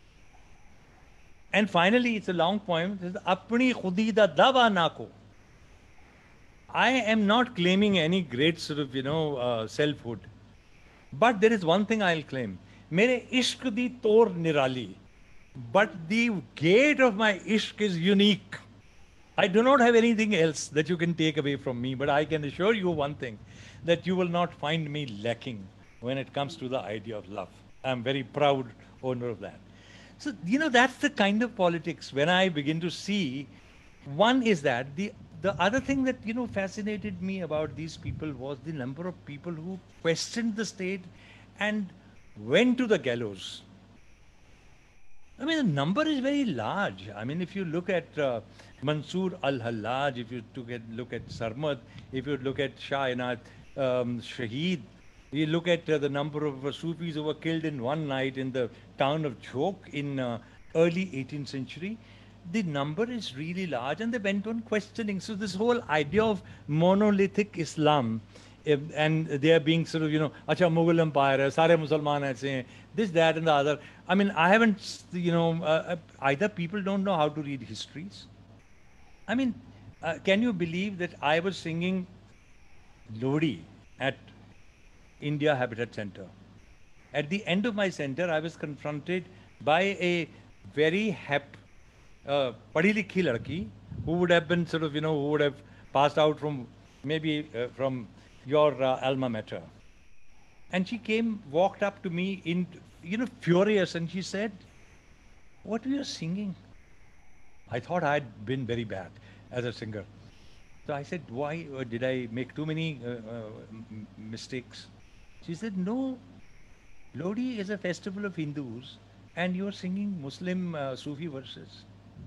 And finally, it's a long poem. It says, Apni khudi da dava na ko. I am not claiming any great sort of, you know, uh, selfhood. But there is one thing I'll claim. Mere ishq di tor nirali. But the gate of my ishq is unique. I do not have anything else that you can take away from me. But I can assure you one thing, that you will not find me lacking when it comes to the idea of love. I'm very proud owner of that. So, you know, that's the kind of politics when I begin to see. One is that the The other thing that, you know, fascinated me about these people was the number of people who questioned the state and went to the gallows. I mean, the number is very large. I mean, if you look at uh, Mansoor al-Hallaj, if you look at, look at Sarmad, if you look at Shah Inayat um, Shaheed, you look at uh, the number of uh, Sufis who were killed in one night in the town of Jhok in uh, early eighteenth century. The number is really large, and they went on questioning. So this whole idea of monolithic Islam, if, and they are being sort of, you know, acha Mughal Empire, hai, sare Musalman aise hain, this, that, and the other. I mean, I haven't, you know, uh, either people don't know how to read histories. I mean, uh, can you believe that I was singing Lodi at India Habitat Center? At the end of my center, I was confronted by a very happy Uh, padhi likhi ladki who would have been sort of, you know, who would have passed out from maybe uh, from your uh, alma mater. And she came, walked up to me in, you know, furious, and she said, what were you singing? I thought I had been very bad as a singer. So I said, why, uh, did I make too many uh, uh, mistakes? She said, no, Lodi is a festival of Hindus and you are singing Muslim uh, Sufi verses.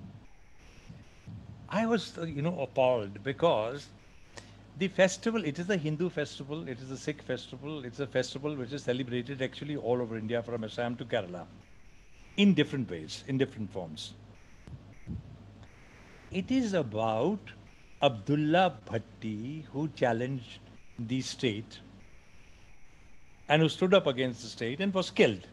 I was, you know, appalled because the festival, it is a Hindu festival, it is a Sikh festival, it's a festival which is celebrated actually all over India from Assam to Kerala in different ways, in different forms. It is about Abdullah Bhatti who challenged the state and who stood up against the state and was killed.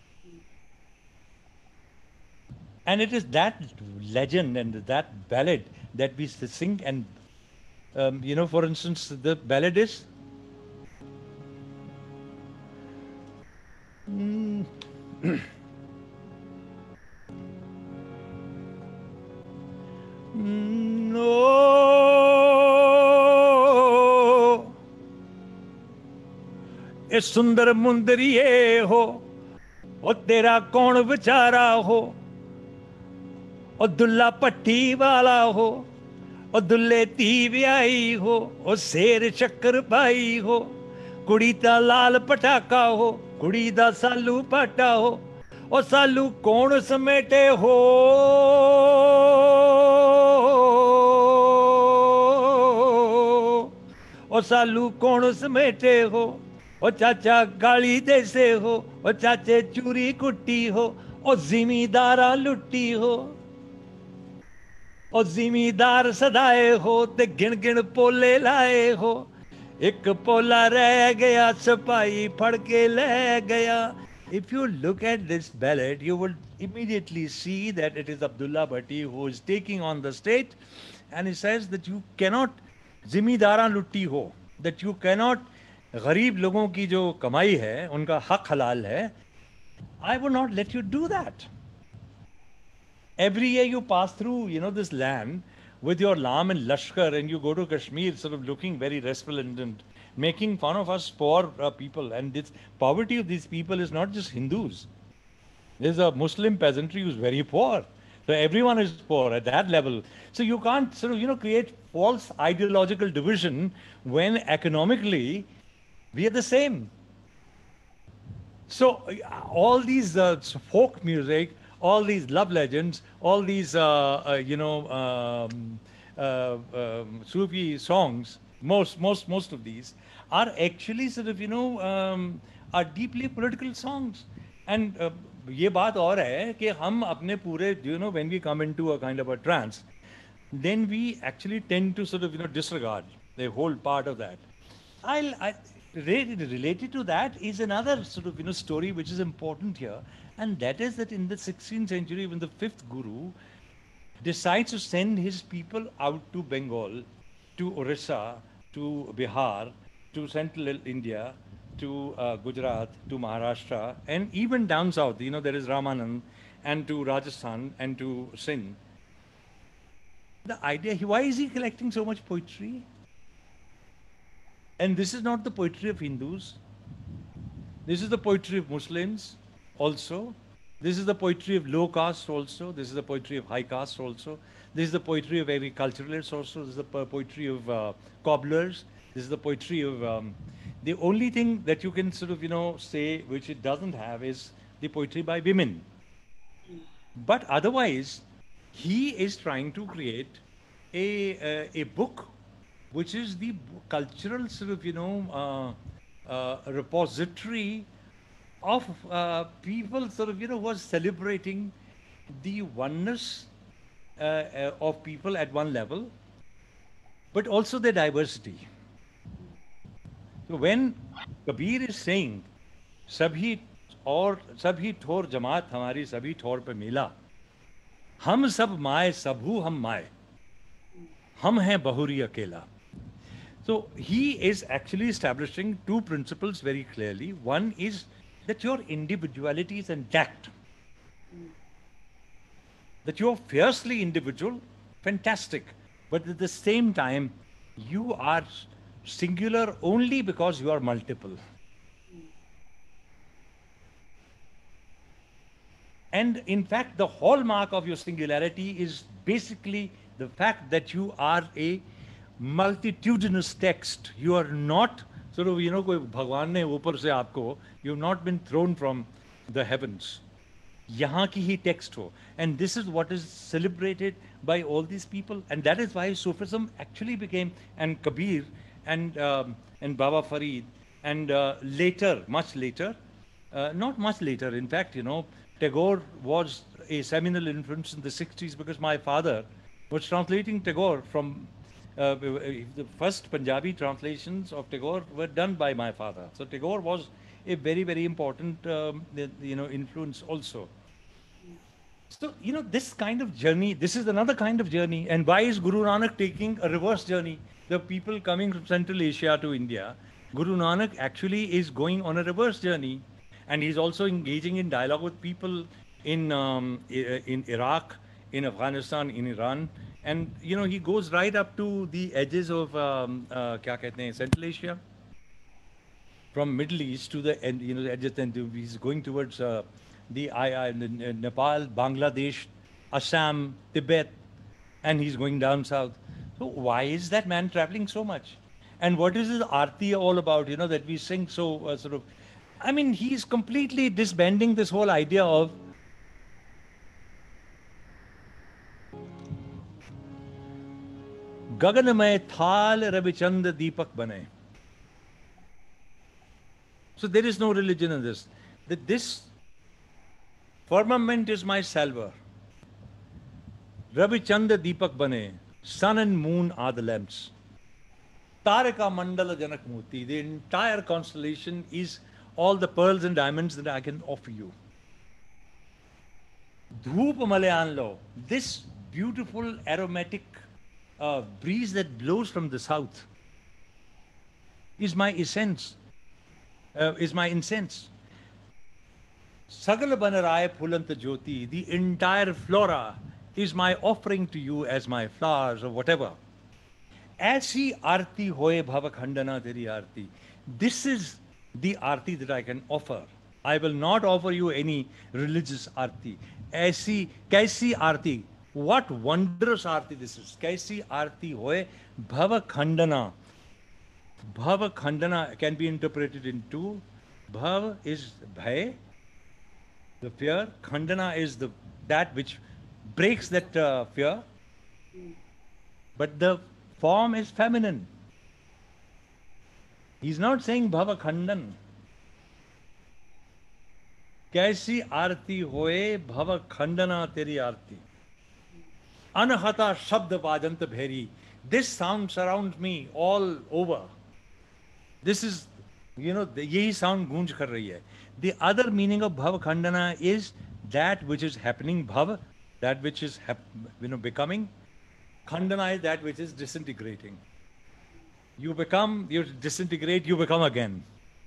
And it is that legend and that ballad that we sing. And, um, you know, for instance, the ballad is... Mm. No. ए सुंदर मुंदरिए हो, ओ तेरा कौन बेचारा हो, ओ दुल्ला पट्टी वाला हो, ओ दुल्ले धी ब्याही हो, ओ शेर शक्कर पाई हो, कुड़ी दा लाल पटाका हो, कुड़ी दा सालू पाटा हो, ओ सालू कौन समेटे हो, ओ सालू कौन समेटे हो, ओ चाचा गाली देसे हो, ओ चाचे चूरी कुट्टी हो, ओ जिमीदारा लुट्टी हो, ओ जिमीदार सदाए हो ते गिन गिन पोले लाए हो, एक पोला रह गया सिपाही फड़ के ले गया. If you look at this ballad, you will immediately see that it is Abdullah Bhatti who is taking on the state, and he says that you cannot जिमीदारा लुट्टी हो, that you cannot, गरीब लोगों की जो कमाई है उनका हक हलाल है, I will not let you do that. Every year you pass through, you know, this land with your Lam and Lashkar, and you go to Kashmir sort of looking very resplendent, making fun of us poor uh, people. And this poverty of these people is not just Hindus. There's a Muslim peasantry who's very poor. So everyone is poor at that level. So you can't sort of, you know, create false ideological division when economically we are the same. So uh, all these uh, folk music, all these love legends, all these, uh, uh, you know, um, uh, um, Sufi songs, most, most, most of these are actually sort of, you know, um, are deeply political songs. And uh, ये बात और है कि हम अपने पूरे, you know, when we come into a kind of a trance, then we actually tend to sort of, you know, disregard the whole part of that. I'll, I, related to that is another sort of, you know, story which is important here, and that is that in the sixteenth century, when the fifth Guru decides to send his people out to Bengal, to Orissa, to Bihar, to central India, to uh, Gujarat, to Maharashtra, and even down south, you know, there is Ramanand, and to Rajasthan, and to Sindh. The idea, why is he collecting so much poetry? And this is not the poetry of Hindus. This is the poetry of Muslims also. This is the poetry of low caste also. This is the poetry of high caste also. This is the poetry of agriculturalists also. This is the poetry of uh, cobblers. This is the poetry of... Um, the only thing that you can sort of, you know, say which it doesn't have is the poetry by women. But otherwise, he is trying to create a, uh, a book which is the cultural sort of, you know, uh, uh, repository of uh, people sort of, you know, who are celebrating the oneness uh, uh, of people at one level, but also their diversity. So when Kabir is saying, "Sabhi और सभी ठोर जमात हमारी सभी ठोर पे मिला, हम सब माए सबहू हम माए, हम हैं बहुरी अकेला." So he is actually establishing two principles very clearly. One is that your individuality is intact, that you're fiercely individual, fantastic, but at the same time you are singular only because you are multiple. And in fact, the hallmark of your singularity is basically the fact that you are a multitudinous text. You are not sort of, you know, कोई भगवान ने ऊपर से आपको, you have not been thrown from the heavens. यहाँ की ही text हो. And this is what is celebrated by all these people. And that is why Sufism actually became, and Kabir, and, um, and Baba Farid, and uh, later, much later, uh, not much later, in fact, you know, Tagore was a seminal influence in the sixties because my father was translating Tagore from, uh, the first Punjabi translations of Tagore were done by my father. So Tagore was a very, very important, um, you know, influence also. So, you know, this kind of journey, this is another kind of journey. And why is Guru Nanak taking a reverse journey? The people coming from Central Asia to India, Guru Nanak actually is going on a reverse journey. And he's also engaging in dialogue with people in, um, in Iraq, in Afghanistan, in Iran. And, you know, he goes right up to the edges of um, uh, kya kehte hain, Central Asia. From Middle East to the end, you know, the edges, and he's going towards uh, the, uh, the Nepal, Bangladesh, Assam, Tibet, and he's going down south. So why is that man traveling so much? And what is his arti all about, you know, that we sing so uh, sort of, I mean, he's completely disbanding this whole idea of Gaganamay Thal Ravichand Deepak Bane. So there is no religion in this. That this firmament is my salver. Ravichanda Deepak Bane. Sun and moon are the lamps. Taraka Mandala Janak Murti. The entire constellation is all the pearls and diamonds that I can offer you. Dhoop Malayanlo. This beautiful aromatic uh, breeze that blows from the south is my essence. Uh, is my incense. Sagala Banaraya Pulanta Jyoti, the entire flora is my offering to you as my flowers or whatever. Aisi arti hoye bhava khandana teri arti. This is the arti that I can offer. I will not offer you any religious arti. Aisi, kaisi arti. What wondrous arti this is. Kaisi arti hoye bhava khandana. Bhava khandana can be interpreted in two. Bhav is bhay, the fear. Khandana is the that which breaks that uh, fear. But the form is feminine. He's not saying bhava khandan. Kaisi arti hoye bhava khandana teri arti. Anahata shabda vajanta bheri. This sound surrounds me all over. This is, you know, yehi sound goonj kar rahi hai. The other meaning of bhava khandana is that which is happening, bhav, that which is, you know, becoming. Khandana is that which is disintegrating. You become, you disintegrate, you become again.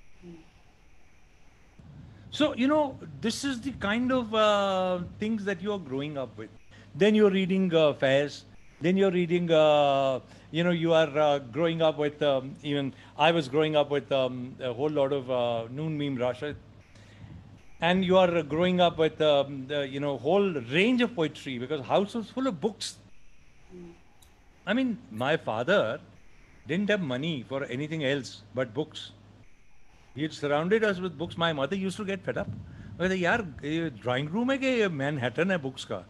So, you know, this is the kind of uh, things that you are growing up with. Then you're reading uh, Faiz. Then you're reading, uh, you know, you are uh, growing up with, um, even I was growing up with um, a whole lot of uh, Noon Meme Rashid. And you are growing up with, um, the, you know, whole range of poetry because house was full of books. I mean, my father didn't have money for anything else but books. He had surrounded us with books. My mother used to get fed up. Yaar, drawing room hai ke Manhattan hai books ka.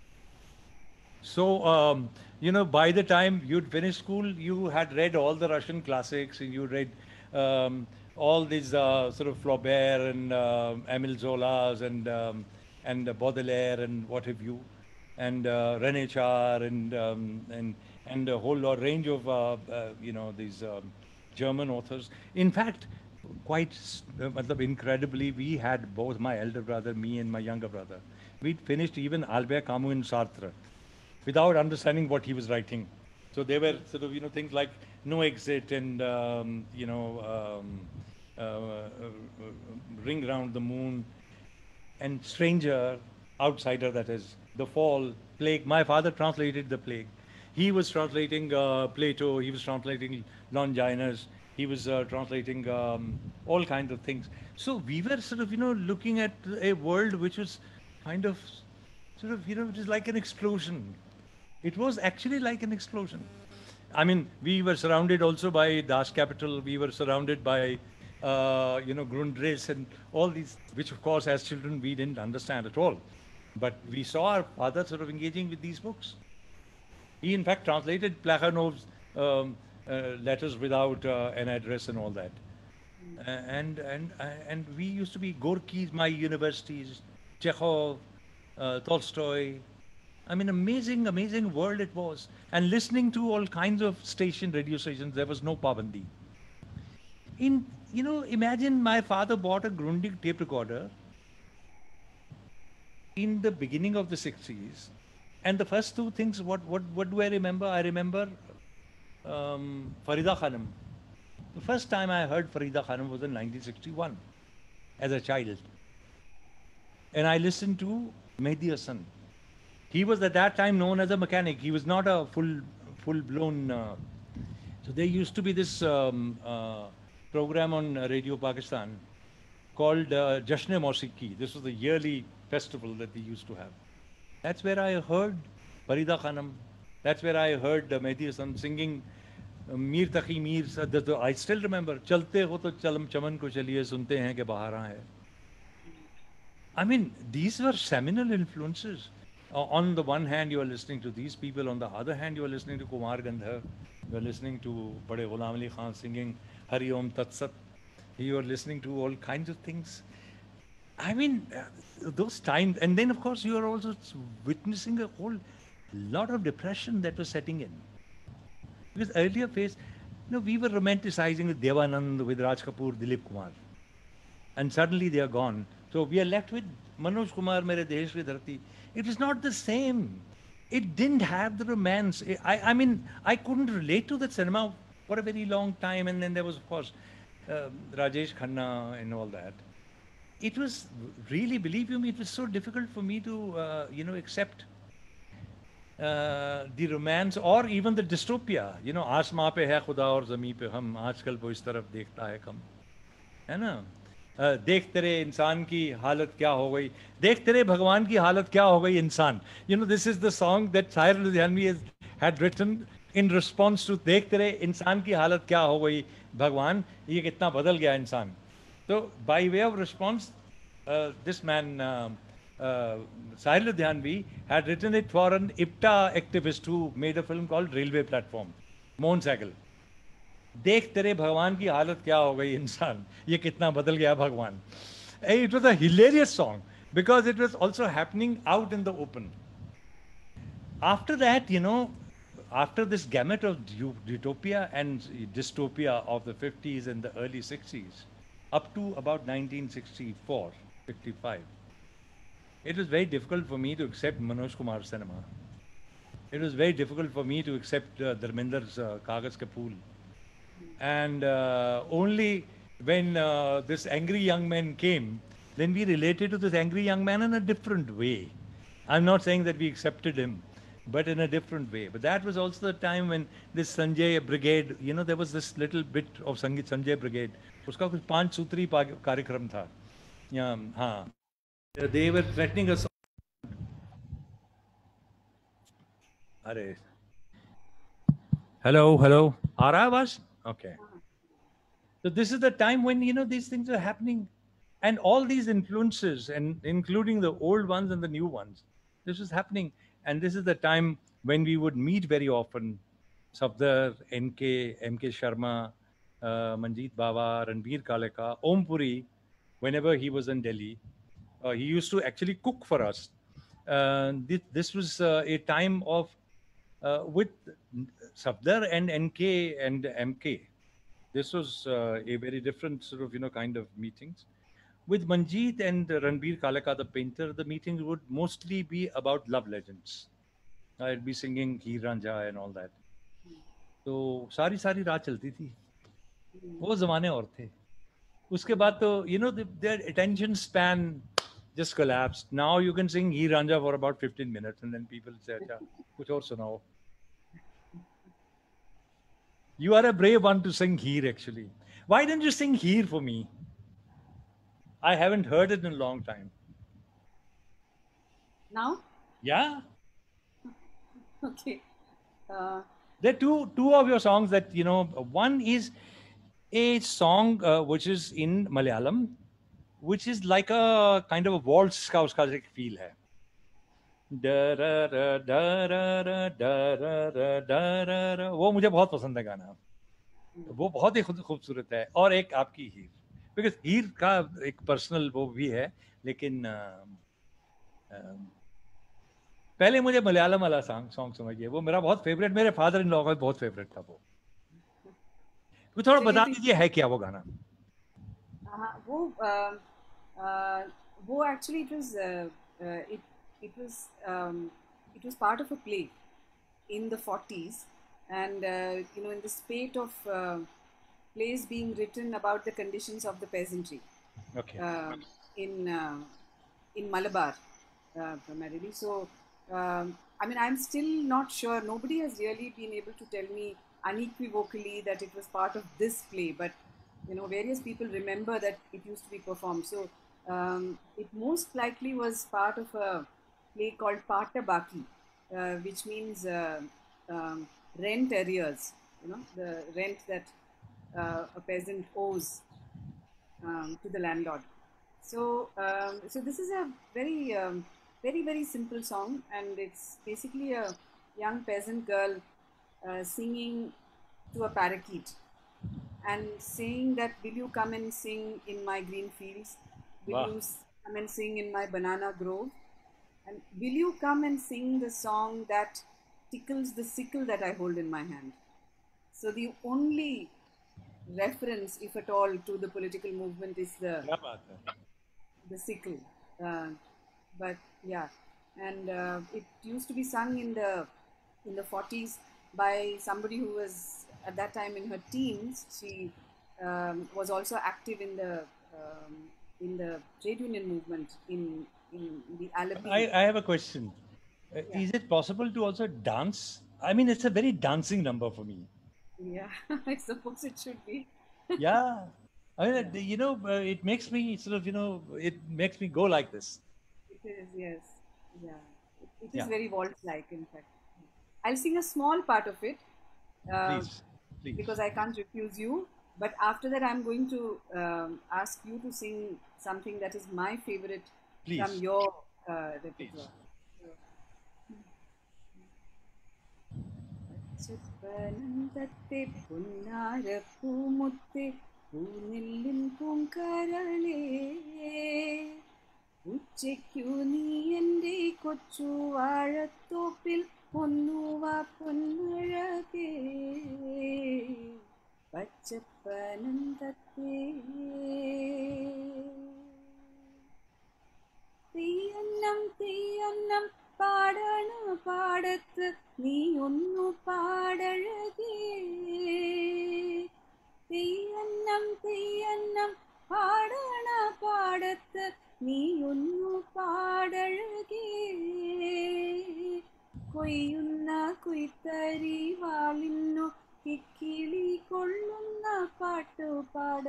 So, um, you know, by the time you'd finished school, you had read all the Russian classics, and you read um, all these uh, sort of Flaubert and uh, Émile Zola's and um, and Baudelaire and what have you, and uh, René Char and um, and and a whole lot range of uh, uh, you know these um, German authors. In fact, quite uh, incredibly, we had both my elder brother, me, and my younger brother. We'd finished even Albert Camus and Sartre without understanding what he was writing. So there were sort of, you know, things like No Exit and, um, you know, um, uh, uh, Ring Round the Moon and Stranger, Outsider, that is, The Fall, Plague. My father translated The Plague. He was translating uh, Plato, he was translating Longinus, he was uh, translating um, all kinds of things. So we were sort of, you know, looking at a world which was kind of, sort of, you know, it was like an explosion. It was actually like an explosion. I mean, we were surrounded also by Das Kapital. We were surrounded by, uh, you know, Grundrisse and all these, which of course as children we didn't understand at all. But we saw our father sort of engaging with these books. He in fact translated Plekhanov's um, uh, letters without uh, an address and all that. Uh, and, and, uh, and we used to be Gorky's, my universities, Chekhov, uh, Tolstoy. I mean, amazing, amazing world it was. And listening to all kinds of station, radio stations, there was no pabandi. In, you know, imagine my father bought a Grundig tape recorder in the beginning of the sixties. And the first two things, what, what, what do I remember? I remember um, Farida Khanum. The first time I heard Farida Khanum was in nineteen sixty-one as a child. And I listened to Mehdi Hasan. He was at that time known as a mechanic. He was not a full, full-blown. Uh, so there used to be this um, uh, program on Radio Pakistan called uh, Jashn-e-Mausiqi. This was the yearly festival that we used to have. That's where I heard Farida Khanum. That's where I heard uh, Mehdi Hasan singing uh, Mir Taqi Mir. I still remember. Chalte ho to chalam chaman ko chaliye sunte hain ke bahar hai. I mean, these were seminal influences. Uh, on the one hand, you are listening to these people. On the other hand, you are listening to Kumar Gandhar. You are listening to Bade Ghulam Ali Khan singing Hari Om Tat Sat. You are listening to all kinds of things. I mean, uh, those times. And then, of course, you are also witnessing a whole lot of depression that was setting in. Because earlier phase, you know, we were romanticizing with Devanand, with Raj Kapoor, Dilip Kumar. And suddenly they are gone. So we are left with Manoj Kumar, Mere Desh Ki Dharti. It is not the same. It didn't have the romance. I, I mean, I couldn't relate to that cinema for a very long time. And then there was, of course, uh, Rajesh Khanna and all that. It was really, believe you me, it was so difficult for me to, uh, you know, accept. uh, the romance or even the dystopia. You know, आसमां पे है खुदा और ज़मीं पे हम, आजकल वो इस तरफ देखता है कम, है ना? uh, देख तेरे इंसान की हालत क्या हो गई, देख तेरे भगवान की हालत क्या हो गई इंसान. You know, this is the song that Sahir Ludhianvi has had written in response to देख तेरे इंसान की हालत क्या हो गई भगवान, ये कितना बदल गया इंसान. So by way of response, uh, this man uh, uh, Sahir Ludhianvi had written it for an I P T A activist who made a film called Railway Platform, Mohan Sehgal. देख तेरे भगवान की हालत क्या हो गई इंसान, ये कितना बदल गया भगवान. It was a hilarious song because it was also happening out in the open. After that, you know, after this gamut of utopia and dystopia of the fifties and the early sixties, up to about nineteen sixty-four, fifty-five, it was very difficult for me to accept Manoj Kumar cinema. It was very difficult for me to accept uh, Dharmender's uh, Kagaz Ke Phool. And uh, only when uh, this angry young man came, then we related to this angry young man in a different way. I'm not saying that we accepted him, but in a different way. But that was also the time when this Sanjay Brigade, you know, there was this little bit of Sangeet Sanjay Brigade. Uska kuch पांच सूत्री कार्यक्रम था. Yeah, हाँ. They were threatening us. अरे. Hello, hello. आ रहा है आवाज? Okay. So this is the time when, you know, these things are happening, and all these influences, and including the old ones and the new ones, this is happening. And this is the time when we would meet very often. Safdar, N K, M K Sharma, uh, Manjeet Bawa, Ranbir Kaleka, Om Puri, whenever he was in Delhi. Uh, he used to actually cook for us. Uh, this, this was uh, a time of, uh, with Safdar and N K and M K. This was uh, a very different sort of, you know, kind of meetings. With Manjeet and Ranbir Kaleka, the painter, the meetings would mostly be about love legends. I'd be singing Heer Ranjha and all that. तो सारी सारी रात चलती थी. वो ज़माने और थे. उसके बाद तो, you know, the, their attention span just collapsed. Now you can sing Heer Ranjha for about fifteen minutes and then people say, अच्छा, कुछ और सुनाओ. You are a brave one to sing Heer, actually. Why didn't you sing Heer for me? I haven't heard it in a long time. Now? Yeah. Okay. Uh, there are two two of your songs that, you know, one is a song uh, which is in Malayalam, which is like a kind of a waltz का उसका एक feel है. वो मुझे बहुत पसंद है गाना. वो बहुत ही खूबसूरत है. और एक आपकी हीर, बिकॉज हीर का एक पर्सनल वो भी है, लेकिन uh, uh, पहले मुझे मलयालम वाला सॉन्ग सॉन्ग समझिए, वो मेरा बहुत फेवरेट, मेरे फादर इन लॉ का बहुत फेवरेट था वो. वो थोड़ा बता दीजिए है क्या वो गाना. हाँ, वो uh, uh, वो actually it was it it was um, it was part of a play in the forties, and uh, you know, in the spate of uh, plays being written about the conditions of the peasantry, okay, uh, in uh, in Malabar uh, primarily. So um, I mean, I'm still not sure. Nobody has really been able to tell me unequivocally that it was part of this play, but you know, various people remember that it used to be performed. So um, it most likely was part of a play called Pata Baki, uh, which means uh, um, rent arrears, you know, the rent that uh, a peasant owes um, to the landlord. So, um, so this is a very, um, very, very simple song, and it's basically a young peasant girl uh, singing to a parakeet and saying that, will you come and sing in my green fields? Will wow. you come and sing in my banana grove? And will you come and sing the song that tickles the sickle that I hold in my hand? So the only reference, if at all, to the political movement is the the sickle. Uh, but yeah, and uh, it used to be sung in the in the forties by somebody who was at that time in her teens. She um, was also active in the um, in the trade union movement in. In the Alapi. I, I have a question. Uh, Yeah. Is it possible to also dance? I mean, it's a very dancing number for me. Yeah, I suppose it should be. Yeah. I mean, Yeah, uh, you know, uh, it makes me sort of, you know, it makes me go like this. it is, yes. Yeah, it, it is Yeah. very waltz-like, in fact. I'll sing a small part of it uh, Please, please, because I can't refuse you. But after that, I'm going to um, ask you to sing something that is my favorite from please, your uh, please. repertoire. പച്ചപ്പനന്തത്തെ പുന്നാരപ്പൂമുത്തെ പൂനെല്ലിൻ പൂങ്കരളേ ഉച്ചയ്ക്കു നീ എൻ്റെ കൊച്ചു വാഴത്തോപ്പിൽ ഒന്നുവാ പൊന്മഴകേ പച്ചപ്പനന്തത്തെ തീയന്നം തീയന്നം പാടണ പാടത്ത് നീ ഒന്നു പാടഴകേ തീയന്നം തീയന്നം പാടണ പാടത്ത് നീ ഒന്നു പാടഴകേ കൊയ്യുന്ന കൊയ്ത്തരി വാളിന്നു കിക്കിളി കൊള്ളുന്ന പാട്ടുപാട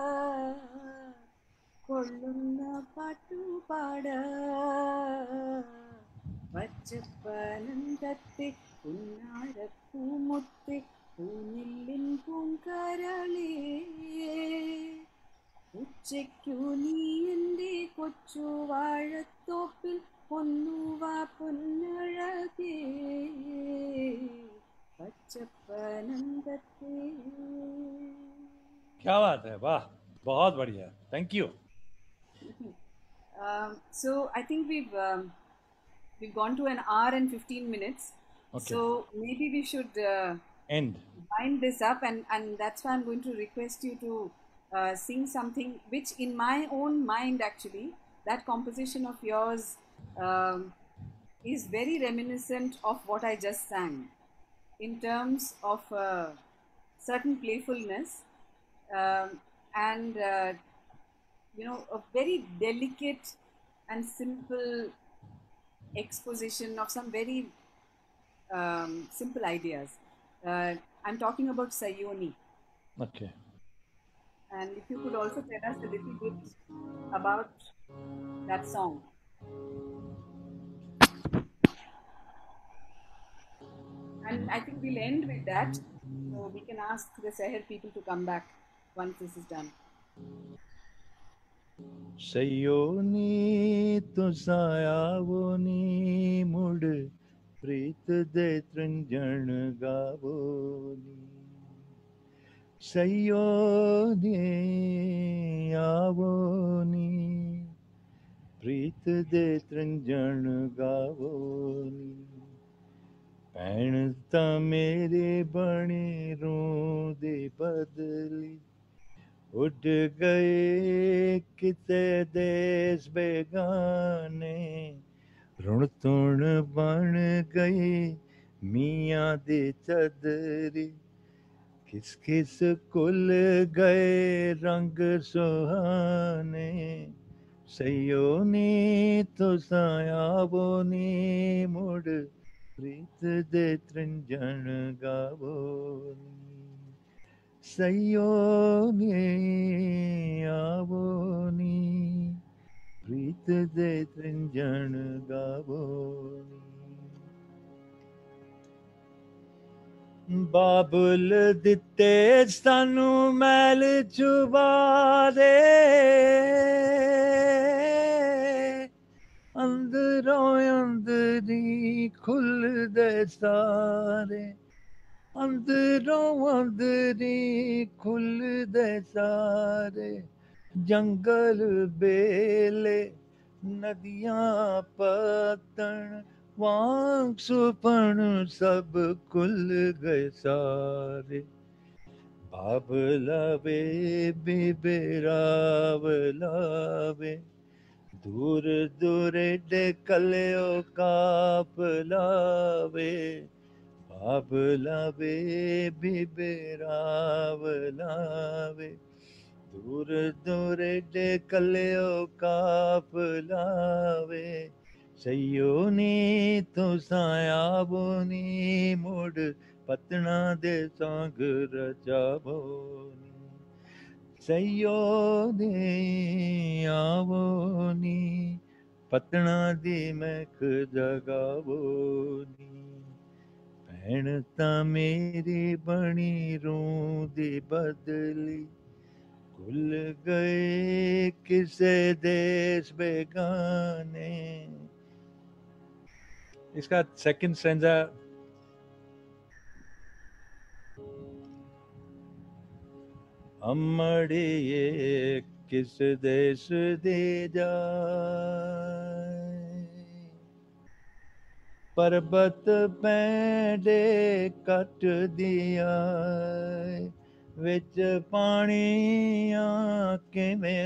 കൊള്ളുന്ന പാട്ടുപാട പച്ചപ്പനന്തത്തെ പുന്നാരപ്പൂമുത്തെ പൂനെല്ലിൻ പൂങ്കരളേ ഉച്ചയ്ക്കു നീ എൻ്റെ കൊച്ചു വാഴത്തോപ്പിൽ ഒന്നുവാ പൊന്നഴകേ പച്ചപ്പനന്തത്തെ. क्या बात है, वाह, बहुत बढ़िया, thank you. Um, so I think we've um, we've gone to an hour and fifteen minutes. Okay. So maybe we should uh, End. wind this up, and and that's why I'm going to request you to uh, sing something which, in my own mind, actually, that composition of yours um, is very reminiscent of what I just sang, in terms of uh, certain playfulness um, and uh, you know, a very delicate and simple exposition of some very um, simple ideas. Uh, I'm talking about Sayoni. Okay. And if you could also tell us a little bit about that song. And I think we'll end with that. So we can ask the Seher people to come back once this is done. Sayoni तो सायावोनी मुड़ प्रीत दे त्रिंजन गावोनी सयोनी आवोनी प्रीत दे त्रिंजन गावोनी भैन ता मेरे बने रोंदे बदली उड़ गए किते देश बेगाने रुण तुण बन गए मियाँ दे चदरी किस किस कुल गए रंग सुहाने सयोनी तो सायावोनी मुड़ प्रीत दे त्रिंजन गावोनी सयोनी आवोनी प्रीत दे त्रिंजन गावोनी बाबुल दिते सानू मैल चुबारे अंदरों अंदरी खुल दे सारे अंदरों अंदरी खुल दे सारे जंगल बेले नदियां पतन वांग सुपन सब खुल गए सारे बाबलावे बिबेरावलावे दूर दूर कल्यो कापलावे बाबलावे बिबेरावलावे दूर दूर कल्यो कापलावे Sayoni to sayaboni mud patna de sang rajaboni. Sayoni avoni patna de mekh jagavoni. ਭੈਣ ਤਾਂ ਮੇਰੀ ਬਣੀ ਰੂੰ ਦੀ ਬਦਲੀ ਭੁੱਲ ਗਏ ਕਿਸੇ ਦੇਸ਼ ਬੇਗਾਨੇ इसका सेकंड स्टैंजा अमड़िए किस देश दे जाए पर्वत पैंडे कट दिया विच पानियां किवें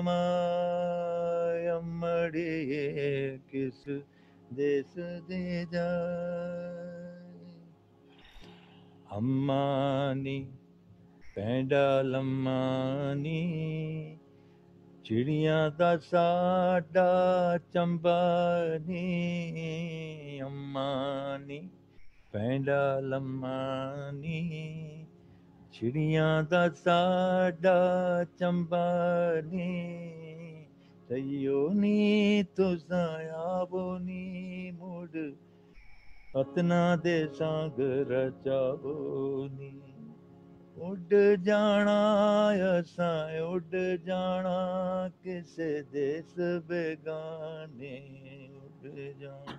समाए अमड़िए किस देश दे जाए अम्मानी ਪੈਂਡਾ ਲੰਮਾਨੀ ਚਿੜੀਆਂ ਦਾ ਸਾਡਾ ਚੰਬਾ ਨੀ ਅੰਮਾ ਨੀ ਪੈਂਡਾ ਲੰਮਾਨੀ ਚਿੜੀਆਂ ਦਾ ਸਾਡਾ ਚੰਬਾ ਨੀ ਤਈਓ ਨੀ ਤੁਸਾਂ ਆਵੋ ਨੀ ਮੁੜ ਪਤਨਾ ਦੇ ਸੰਗ ਰਚਾਵੋ ਨੀ ਉੱਡ ਜਾਣਾ ਅਸਾਂ ਉੱਡ ਜਾਣਾ ਕਿਸੇ ਦੇਸ ਬੇਗਾਨੇ ਉੱਡ ਜਾਣਾ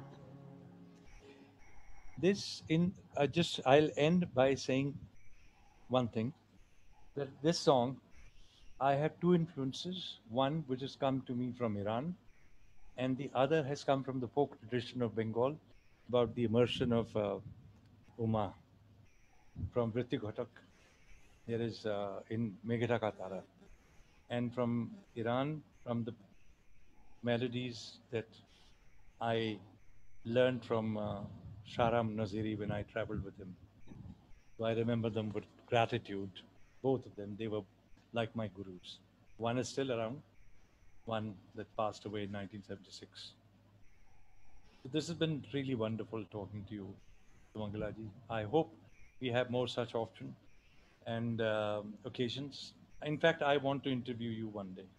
This in uh, just I'll end by saying one thing that this song I have two influences, one which has come to me from Iran and the other has come from the folk tradition of Bengal about the immersion of uh, Uma from Vritti Ghatak. There is uh, in Meghita Ka Tara, and from Iran, from the melodies that I learned from uh, Sharam Naziri when I traveled with him. So I remember them with gratitude. Both of them, they were like my gurus. One is still around, one that passed away in nineteen seventy-six. So this has been really wonderful talking to you, Mangalaji. I hope we have more such option and um occasions. In fact, I want to interview you one day.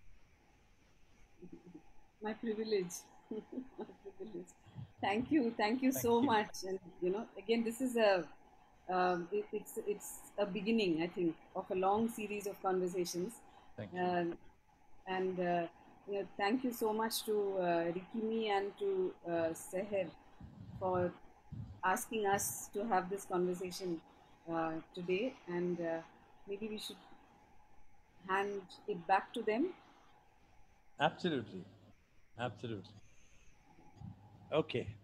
My privilege. My privilege. Thank you, thank you Thank so you. much. And you know, again, this is a um, it, it's it's a beginning, I think, of a long series of conversations. Thank you. Um, and uh, you know, thank you so much to uh, Rikimi and to uh, Seher for asking us to have this conversation uh, today. And uh, maybe we should hand it back to them. Absolutely. Absolutely. Okay.